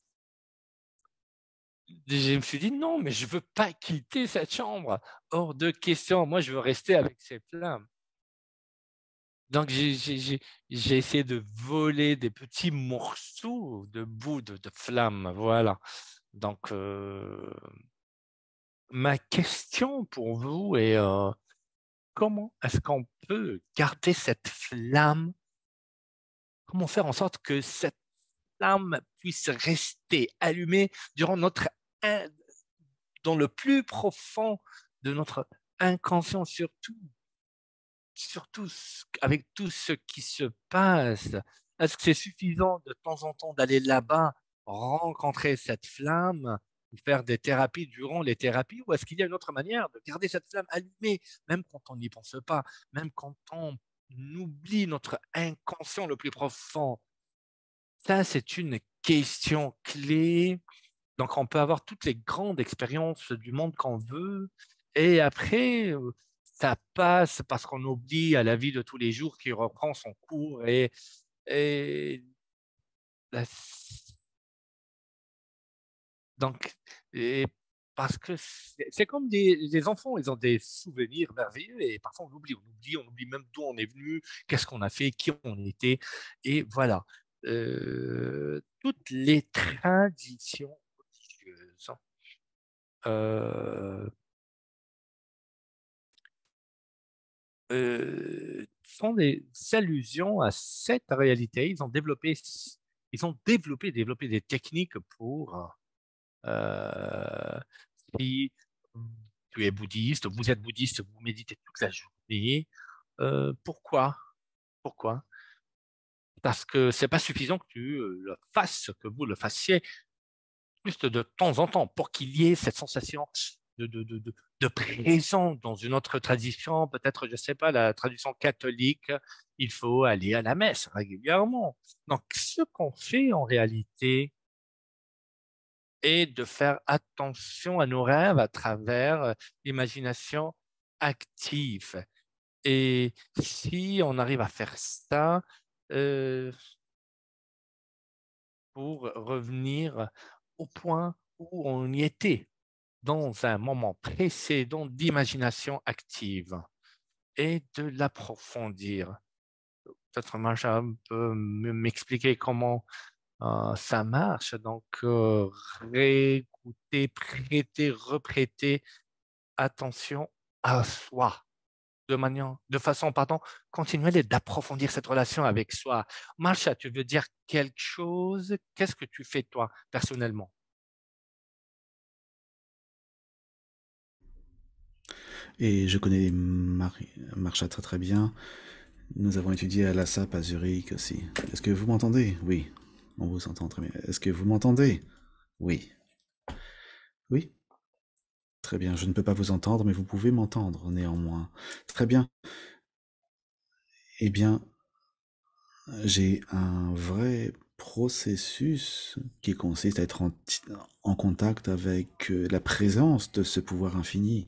Je me suis dit, non, mais je veux pas quitter cette chambre. Hors de question. Moi, je veux rester avec ces flammes. Donc, j'ai j'ai- j'ai- j'ai essayé de voler des petits morceaux de bout de, de flammes. Voilà. Donc, euh, ma question pour vous est, euh, comment est-ce qu'on peut garder cette flamme? Comment faire en sorte que cette flamme puisse rester allumée durant notre, in- dans le plus profond de notre inconscient, surtout, surtout ce- avec tout ce qui se passe? Est-ce que c'est suffisant de temps en temps d'aller là-bas rencontrer cette flamme, faire des thérapies durant les thérapies, ou est-ce qu'il y a une autre manière de garder cette flamme allumée, même quand on n'y pense pas, même quand on oublie notre inconscient le plus profond? Ça, c'est une question clé. Donc, on peut avoir toutes les grandes expériences du monde qu'on veut, et après, euh, ça passe parce qu'on oublie à la vie de tous les jours qui reprend son cours, et, et la- donc, et parce que c'est c'est comme des, des enfants, ils ont des souvenirs merveilleux et parfois on oublie, on oublie, on oublie même d'où on est venu, qu'est-ce qu'on a fait, qui on était, et voilà. Euh, toutes les traditions religieuses euh, euh, font des allusions à cette réalité. Ils ont développé, ils ont développé, développé des techniques pour euh, si tu es bouddhiste, vous êtes bouddhiste, vous méditez toute la journée. Euh, pourquoi? Pourquoi? Parce que c'est pas suffisant que tu euh, le fasses, que vous le fassiez juste de temps en temps pour qu'il y ait cette sensation de, de, de, de, de présence dans une autre tradition, peut-être, je ne sais pas, la tradition catholique, il faut aller à la messe régulièrement. Donc, ce qu'on fait en réalité est de faire attention à nos rêves à travers euh, l'imagination active. Et si on arrive à faire ça, euh, pour revenir au point où on y était, dans un moment précédent d'imagination active, et de l'approfondir. Peut-être Macha peut m'expliquer comment euh, ça marche. Donc, euh, réécouter, prêter, reprêter attention à soi de manière, de façon, pardon, continuelle, et d'approfondir cette relation avec soi. Marsha, tu veux dire quelque chose? Qu'est-ce que tu fais toi, personnellement? Et je connais Marie, Marcha très très bien. Nous avons étudié à l'A S A P à Zurich aussi. Est-ce que vous m'entendez? Oui. On vous entend très bien. Est-ce que vous m'entendez? Oui. Oui. Très bien. Je ne peux pas vous entendre, mais vous pouvez m'entendre néanmoins. Très bien. Eh bien, j'ai un vrai processus qui consiste à être en, en contact avec euh, la présence de ce pouvoir infini.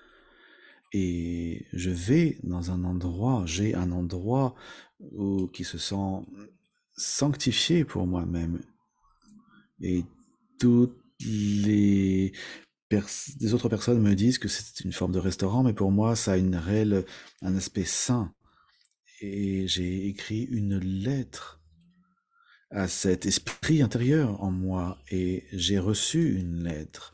Et je vais dans un endroit, j'ai un endroit où, qui se sent sanctifié pour moi-même. Et toutes les, pers- les autres personnes me disent que c'est une forme de restaurant, mais pour moi, ça a une réelle, un aspect sain. Et j'ai écrit une lettre à cet esprit intérieur en moi, et j'ai reçu une lettre.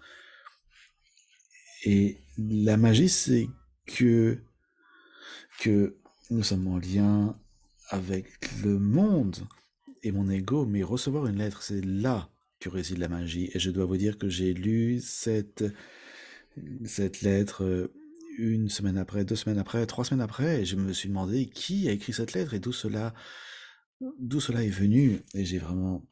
Et la magie, c'est que que nous sommes en lien avec le monde et mon ego, mais recevoir une lettre, c'est là que réside la magie. Et je dois vous dire que j'ai lu cette, cette lettre euh, une semaine après, deux semaines après, trois semaines après, et je me suis demandé qui a écrit cette lettre et d'où cela, d'où cela est venu. Et j'ai vraiment...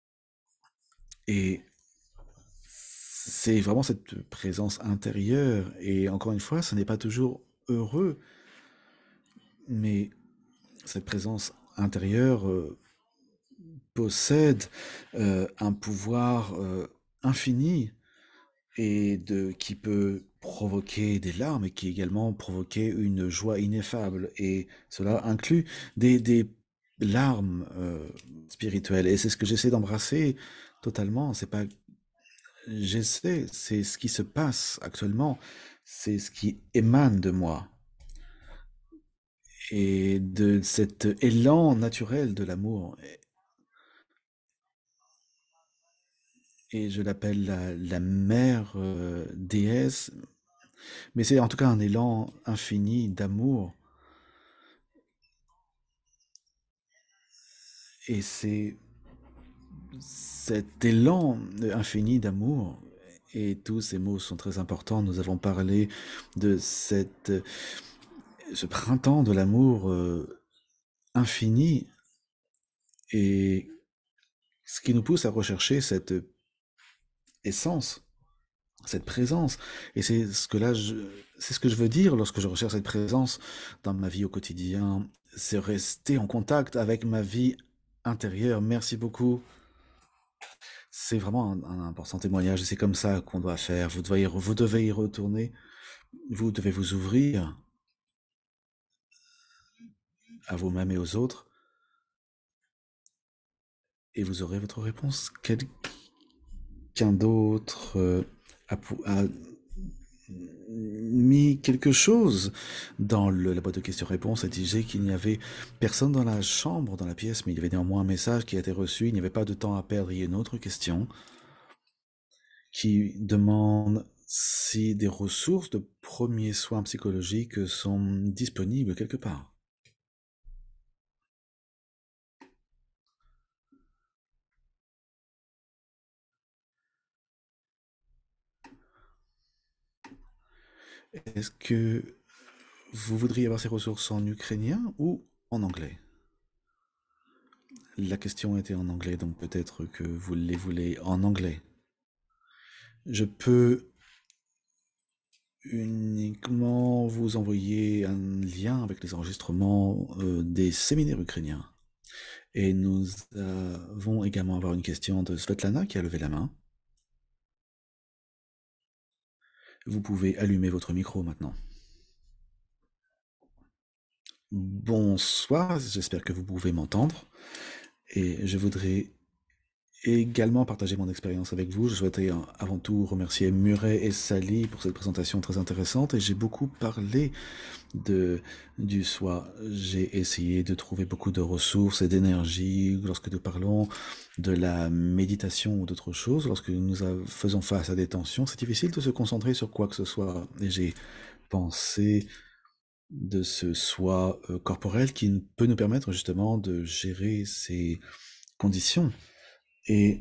Et c'est vraiment cette présence intérieure. Et encore une fois, ce n'est pas toujours heureux, mais cette présence intérieure euh, possède euh, un pouvoir euh, infini et de qui peut provoquer des larmes et qui également provoquer une joie ineffable, et cela inclut des, des larmes euh, spirituelles, et c'est ce que j'essaie d'embrasser totalement. C'est pas j'essaie, c'est ce qui se passe actuellement, c'est ce qui émane de moi et de cet élan naturel de l'amour. Et je l'appelle la, la mère euh, déesse, mais c'est en tout cas un élan infini d'amour, et c'est cet élan infini d'amour, et tous ces mots sont très importants. Nous avons parlé de cette, ce printemps de l'amour euh, infini, et ce qui nous pousse à rechercher cette essence, cette présence. Et c'est ce que là, je, c'est ce que je veux dire lorsque je recherche cette présence dans ma vie au quotidien. C'est rester en contact avec ma vie intérieure. Merci beaucoup. C'est vraiment un, un important témoignage et c'est comme ça qu'on doit faire. Vous devez, y, vous devez y retourner. Vous devez vous ouvrir à vous-même et aux autres et vous aurez votre réponse. Quelqu'un d'autre euh, a, a mis quelque chose dans le, la boîte de questions-réponses et disait qu'il n'y avait personne dans la chambre, dans la pièce, mais il y avait néanmoins un message qui a été reçu. Il n'y avait pas de temps à perdre. Il y a une autre question qui demande si des ressources de premiers soins psychologiques sont disponibles quelque part. Est-ce que vous voudriez avoir ces ressources en ukrainien ou en anglais? La question était en anglais, donc peut-être que vous les voulez en anglais. Je peux uniquement vous envoyer un lien avec les enregistrements euh, des séminaires ukrainiens. Et nous allons également avoir une question de Svetlana qui a levé la main. Vous pouvez allumer votre micro maintenant. Bonsoir, j'espère que vous pouvez m'entendre. Et je voudrais également partager mon expérience avec vous. Je souhaitais avant tout remercier Murray et Sally pour cette présentation très intéressante. Et j'ai beaucoup parlé de, du soi. J'ai essayé de trouver beaucoup de ressources et d'énergie lorsque nous parlons de la méditation ou d'autres choses. Lorsque nous faisons face à des tensions, c'est difficile de se concentrer sur quoi que ce soit. Et j'ai pensé de ce soi euh, corporel qui peut nous permettre justement de gérer ces conditions. Et,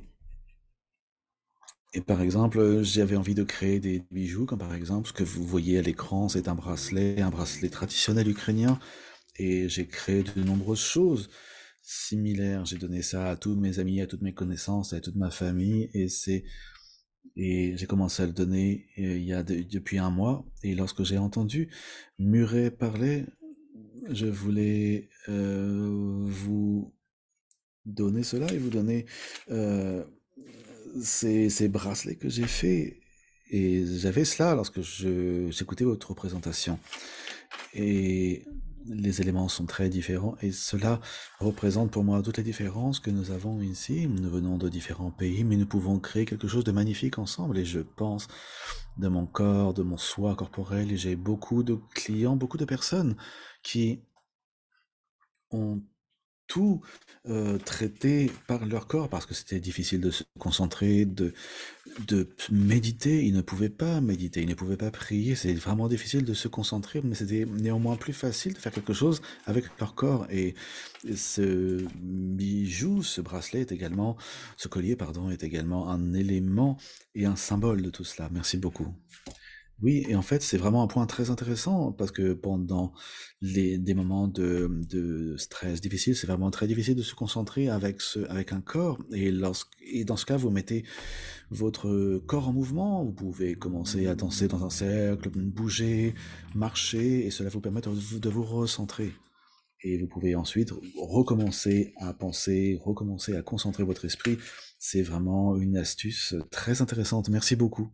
et par exemple, j'avais envie de créer des bijoux, comme par exemple ce que vous voyez à l'écran, c'est un bracelet, un bracelet traditionnel ukrainien. Et j'ai créé de nombreuses choses similaires. J'ai donné ça à tous mes amis, à toutes mes connaissances, à toute ma famille, et c'est et j'ai commencé à le donner euh, il y a de, depuis un mois. Et lorsque j'ai entendu Murray parler, je voulais euh, vous donner cela et vous donner euh, ces, ces bracelets que j'ai faits. Et j'avais cela lorsque je, j'écoutais votre présentation. Et les éléments sont très différents et cela représente pour moi toutes les différences que nous avons ici. Nous venons de différents pays, mais nous pouvons créer quelque chose de magnifique ensemble. Et je pense de mon corps, de mon soi corporel, et j'ai beaucoup de clients, beaucoup de personnes qui ont tout euh, traité par leur corps parce que c'était difficile de se concentrer, de, de méditer. Ils ne pouvaient pas méditer, ils ne pouvaient pas prier. C'est vraiment difficile de se concentrer, mais c'était néanmoins plus facile de faire quelque chose avec leur corps. Et ce bijou, ce bracelet est également, ce collier, pardon, est également un élément et un symbole de tout cela. Merci beaucoup. Oui, et en fait, c'est vraiment un point très intéressant parce que pendant les, des moments de, de stress difficiles, c'est vraiment très difficile de se concentrer avec, ce, avec un corps. Et, lorsque, et dans ce cas, vous mettez votre corps en mouvement. Vous pouvez commencer à danser dans un cercle, bouger, marcher, et cela vous permet de vous, de vous recentrer. Et vous pouvez ensuite recommencer à penser, recommencer à concentrer votre esprit. C'est vraiment une astuce très intéressante. Merci beaucoup.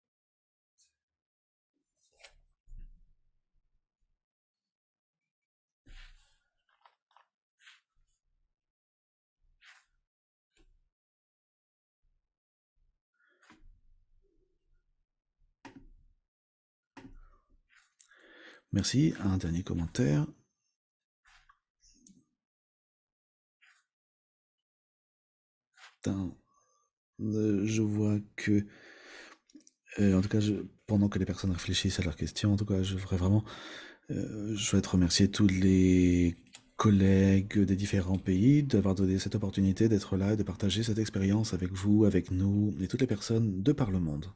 Merci. Un dernier commentaire. Euh, je vois que, euh, en tout cas, je, pendant que les personnes réfléchissent à leurs questions, en tout cas, je voudrais vraiment, euh, je souhaite remercier tous les collègues des différents pays d'avoir donné cette opportunité d'être là et de partager cette expérience avec vous, avec nous et toutes les personnes de par le monde.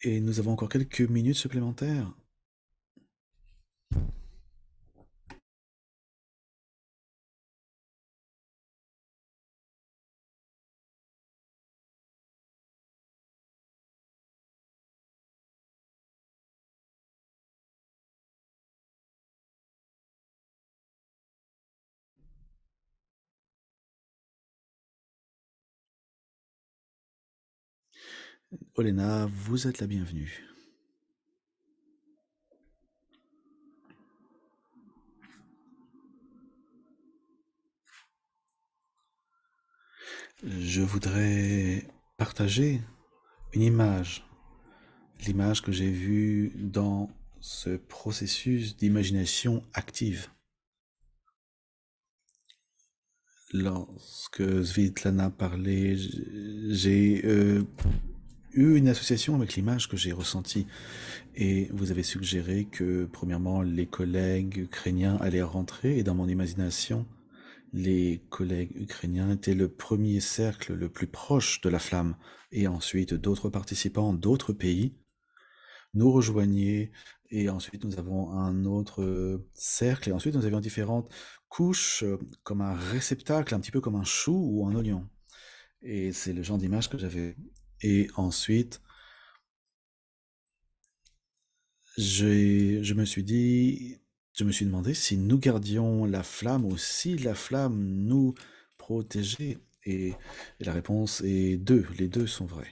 Et nous avons encore quelques minutes supplémentaires. Olena, vous êtes la bienvenue. Je voudrais partager une image, l'image que j'ai vue dans ce processus d'imagination active. Lorsque Svitlana parlait, j'ai euh, eu une association avec l'image que j'ai ressentie. Et vous avez suggéré que, premièrement, les collègues ukrainiens allaient rentrer, et dans mon imagination, les collègues ukrainiens étaient le premier cercle le plus proche de la flamme, et ensuite d'autres participants d'autres pays nous rejoignaient, et ensuite nous avons un autre euh, cercle, et ensuite nous avions différentes couches, euh, comme un réceptacle, un petit peu comme un chou ou un oignon. Et c'est le genre d'image que j'avais. Et ensuite, j'ai- je me suis dit, je me suis demandé si nous gardions la flamme ou si la flamme nous protégeait. Et, et la réponse est deux. Les deux sont vrais.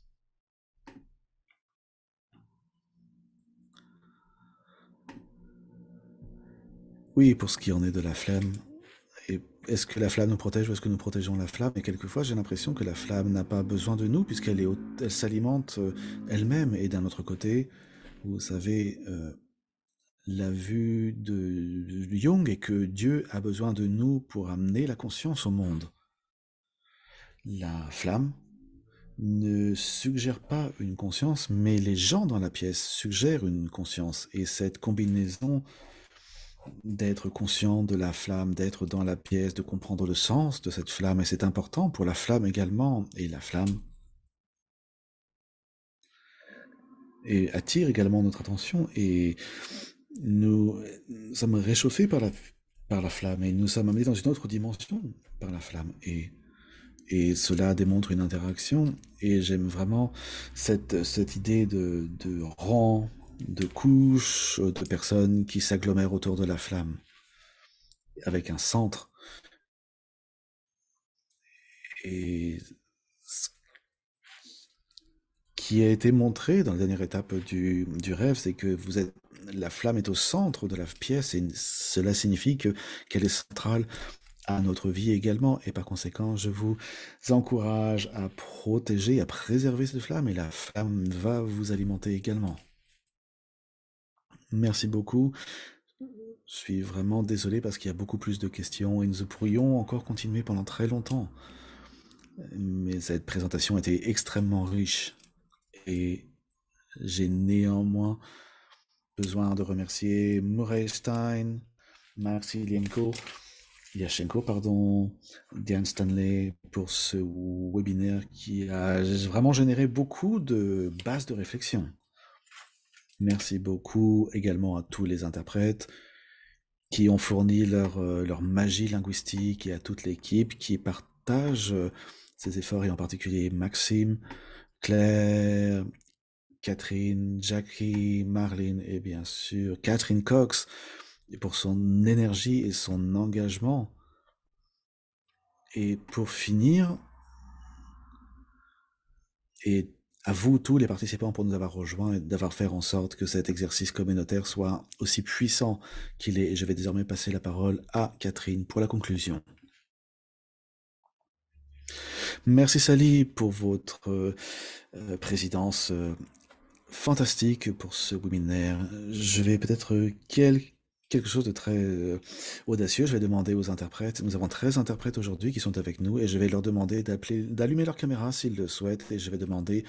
Oui, pour ce qui en est de la flamme. Et est-ce que la flamme nous protège ou est-ce que nous protégeons la flamme? Et quelquefois, j'ai l'impression que la flamme n'a pas besoin de nous puisqu'elle est, au- elle s'alimente euh, elle-même. Et d'un autre côté, vous savez, euh, la vue de Jung est que Dieu a besoin de nous pour amener la conscience au monde. La flamme ne suggère pas une conscience, mais les gens dans la pièce suggèrent une conscience. Et cette combinaison d'être conscient de la flamme, d'être dans la pièce, de comprendre le sens de cette flamme, et c'est important pour la flamme également. Et la flamme et attire également notre attention, et nous sommes réchauffés par la, par la flamme, et nous sommes amenés dans une autre dimension par la flamme. Et Et cela démontre une interaction, et j'aime vraiment cette, cette idée de, de rang, de couches, de personnes qui s'agglomèrent autour de la flamme, avec un centre. Et ce qui a été montré dans la dernière étape du, du rêve, c'est que vous êtes, la flamme est au centre de la pièce, et cela signifie que, qu'elle est centrale à notre vie également, et par conséquent, je vous encourage à protéger, à préserver cette flamme, et la flamme va vous alimenter également. Merci beaucoup. Je suis vraiment désolé parce qu'il y a beaucoup plus de questions et nous pourrions encore continuer pendant très longtemps. Mais cette présentation était extrêmement riche et j'ai néanmoins besoin de remercier Murray Stein, Max Ilienko, Yashenko, pardon, Diane Stanley pour ce webinaire qui a vraiment généré beaucoup de bases de réflexion. Merci beaucoup également à tous les interprètes qui ont fourni leur, euh, leur magie linguistique, et à toute l'équipe qui partage euh, ces efforts, et en particulier Maxime, Claire, Catherine, Jackie, Marlene et bien sûr Catherine Cox, et pour son énergie et son engagement. Et pour finir, et à vous tous les participants pour nous avoir rejoints et d'avoir fait en sorte que cet exercice communautaire soit aussi puissant qu'il est. Et je vais désormais passer la parole à Catherine pour la conclusion. Merci Sally pour votre euh, présidence euh, fantastique pour ce webinaire. Je vais peut-être euh, quel- quelque chose de très euh, audacieux. Je vais demander aux interprètes. Nous avons treize interprètes aujourd'hui qui sont avec nous, et je vais leur demander d'appeler, d'allumer leur caméra s'ils le souhaitent, et je vais demander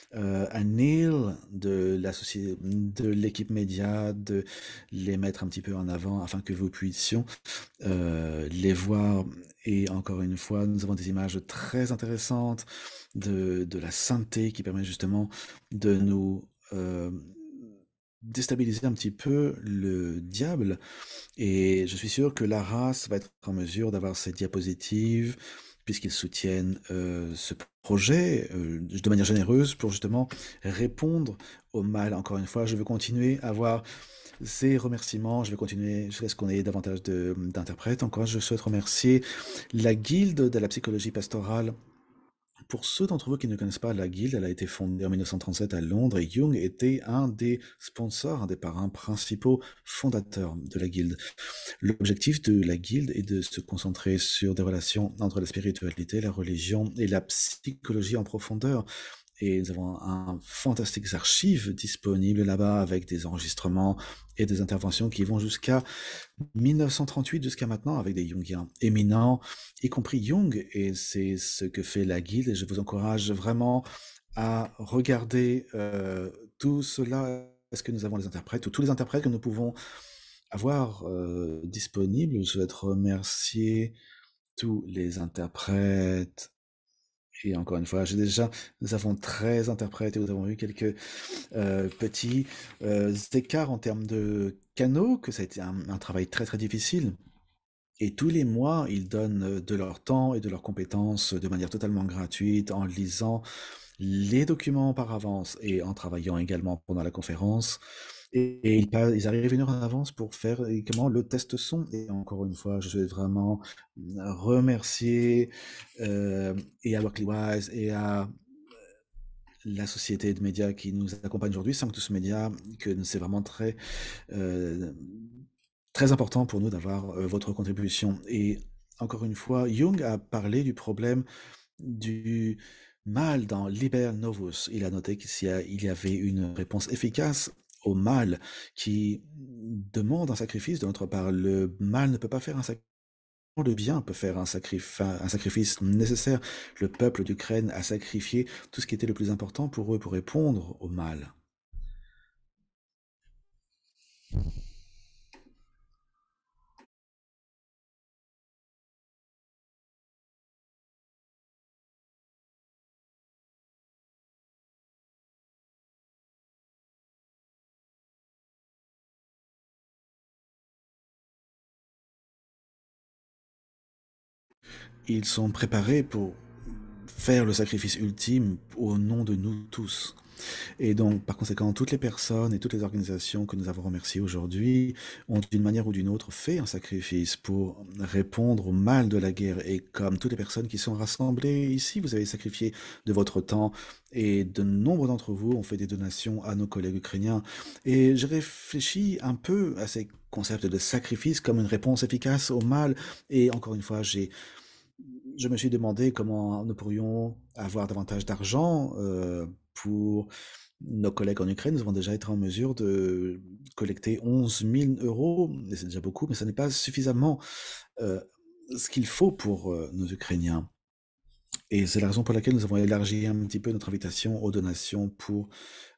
euh, à Neil de la société, de l'équipe média, de les mettre un petit peu en avant afin que vous puissiez euh, les voir. Et encore une fois, nous avons des images très intéressantes de, de la sainteté qui permet justement de nous euh, déstabiliser un petit peu le diable. Et je suis sûr que la race va être en mesure d'avoir ces diapositives puisqu'ils soutiennent euh, ce projet euh, de manière généreuse pour justement répondre au mal. Encore une fois, je veux continuer à avoir ces remerciements. Je vais continuer jusqu'à ce qu'on ait davantage de- d'interprètes. Encore, je souhaite remercier la Guilde de la psychologie pastorale. Pour ceux d'entre vous qui ne connaissent pas la Guilde, elle a été fondée en mille neuf cent trente-sept à Londres et Jung était un des sponsors, un des parrains principaux fondateurs de la Guilde. L'objectif de la Guilde est de se concentrer sur des relations entre la spiritualité, la religion et la psychologie en profondeur. Et nous avons un fantastique archive disponible là-bas avec des enregistrements et des interventions qui vont jusqu'à mille neuf cent trente-huit jusqu'à maintenant avec des Jungiens éminents, y compris Jung, et c'est ce que fait la Guilde, et je vous encourage vraiment à regarder euh, tout cela, est-ce que nous avons les interprètes, ou tous les interprètes que nous pouvons avoir euh, disponibles. Je souhaite remercier tous les interprètes. Et encore une fois, j'ai déjà, nous avons treize interprètes et nous avons eu quelques euh, petits euh, écarts en termes de canaux, que ça a été un, un travail très très difficile. Et tous les mois, ils donnent euh, de leur temps et de leurs compétences de manière totalement gratuite, en lisant les documents par avance et en travaillant également pendant la conférence. Et, et ils, pa- ils arrivent une heure en avance pour faire euh, comment le test son. Et encore une fois, je souhaite vraiment remercier euh, et à Worklywise et à la société de médias qui nous accompagne aujourd'hui, Sanctus Media, que c'est vraiment très, euh, très important pour nous d'avoir euh, votre contribution. Et encore une fois, Jung a parlé du problème du mal dans Liber Novus. Il a noté qu'il y, a- il y avait une réponse efficace au mal qui demande un sacrifice de notre part. Le mal ne peut pas faire un sacrifice. Le bien peut faire un, sacrif- un sacrifice nécessaire. Le peuple d'Ukraine a sacrifié tout ce qui était le plus important pour eux pour répondre au mal. Ils sont préparés pour faire le sacrifice ultime au nom de nous tous. Et donc, par conséquent, toutes les personnes et toutes les organisations que nous avons remerciées aujourd'hui ont d'une manière ou d'une autre fait un sacrifice pour répondre au mal de la guerre. Et comme toutes les personnes qui sont rassemblées ici, vous avez sacrifié de votre temps et de nombre d'entre vous ont fait des donations à nos collègues ukrainiens. Et je réfléchis un peu à ces concepts de sacrifice comme une réponse efficace au mal. Et encore une fois, j'ai je me suis demandé comment nous pourrions avoir davantage d'argent euh, pour nos collègues en Ukraine. Nous avons déjà été en mesure de collecter onze mille euros, et c'est déjà beaucoup, mais ce n'est pas suffisamment euh, ce qu'il faut pour euh, nos Ukrainiens. Et c'est la raison pour laquelle nous avons élargi un petit peu notre invitation aux donations pour,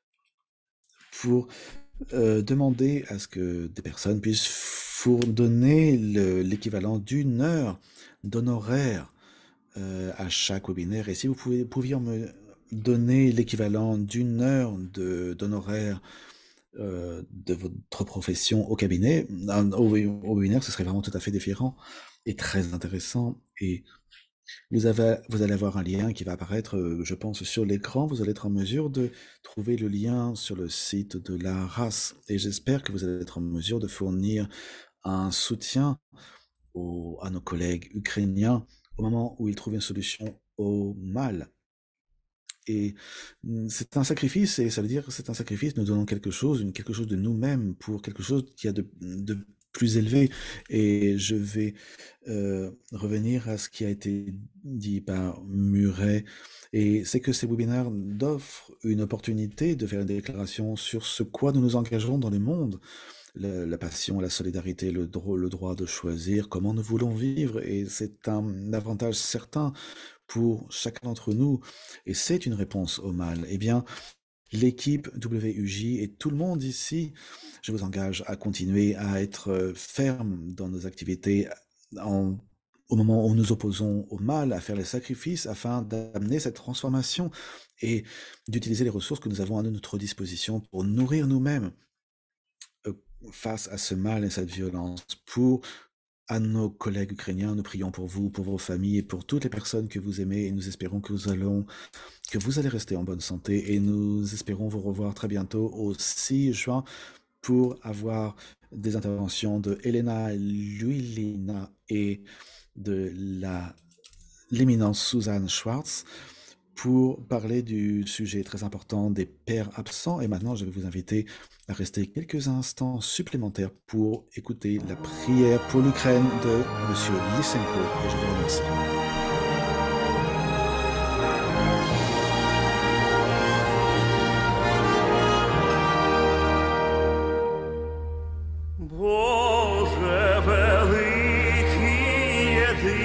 pour euh, demander à ce que des personnes puissent fournir le- l'équivalent d'une heure d'honoraires euh, à chaque webinaire. Et si vous pouvez, pouviez me donner l'équivalent d'une heure de d'honoraires euh, de votre profession au cabinet, un- au, au webinaire, ce serait vraiment tout à fait différent et très intéressant. Et vous avez, vous allez avoir un lien qui va apparaître, euh, je pense, sur l'écran. Vous allez être en mesure de trouver le lien sur le site de la race. Et j'espère que vous allez être en mesure de fournir un soutien aux- à nos collègues ukrainiens au moment où ils trouvent une solution au mal. Et mm, c'est un sacrifice, et ça veut dire que c'est un sacrifice, nous donnons quelque chose, une, quelque chose de nous-mêmes pour quelque chose qui a de, de plus élevé. Et je vais euh, revenir à ce qui a été dit par Murray, et c'est que ces webinaires offrent une opportunité de faire une déclaration sur ce quoi nous nous engagerons dans le monde, la, la passion, la solidarité, le, dro- le droit de choisir comment nous voulons vivre, et c'est un avantage certain pour chacun d'entre nous, et c'est une réponse au mal. Eh bien, l'équipe W U J et tout le monde ici, je vous engage à continuer à être euh, ferme dans nos activités en- au moment où nous nous opposons au mal, à faire les sacrifices afin d'amener cette transformation et d'utiliser les ressources que nous avons à notre disposition pour nourrir nous-mêmes euh, face à ce mal et cette violence. Pour à nos collègues ukrainiens, nous prions pour vous, pour vos familles et pour toutes les personnes que vous aimez, et nous espérons que vous allons que vous allez rester en bonne santé, et nous espérons vous revoir très bientôt au six juin pour avoir des interventions de Elena Luilina et de la l'éminence Suzanne Schwartz pour parler du sujet très important des pères absents. Et maintenant, je vais vous inviter à rester quelques instants supplémentaires pour écouter la prière pour l'Ukraine de Monsieur Lysenko. Et je vous remercie. Боже великий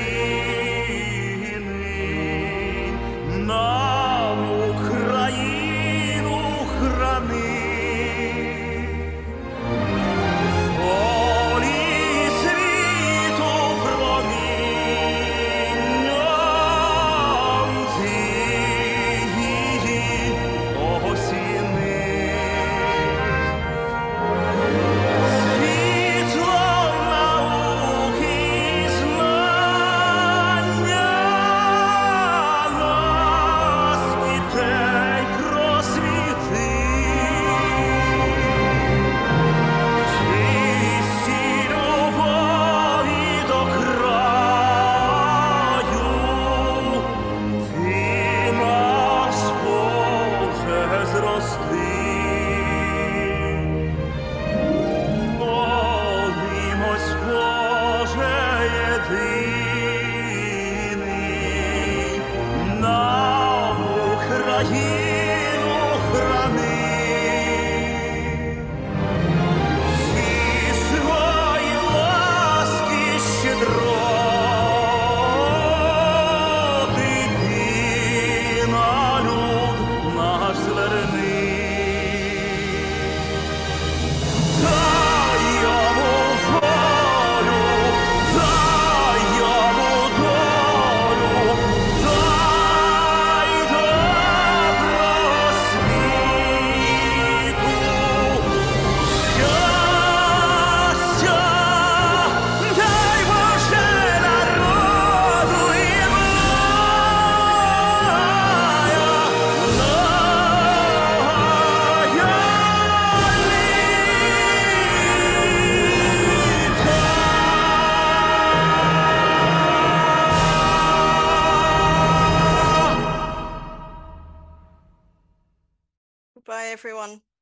єдиний, нам Україну храни. Волі світу промінням твій осіни. Світлом науки і знання нас, дітей, просвіти. Чисті любові до краю, ти нас, Боже, зрости. Молимось, Боже єдиний, нам Україну храни. Всі свої ласки щедроти ти на люд наш зверни. Дай йому волю, дай йому долю, дай добро світу, щастя, дай Боже народу і Goodbye, everyone.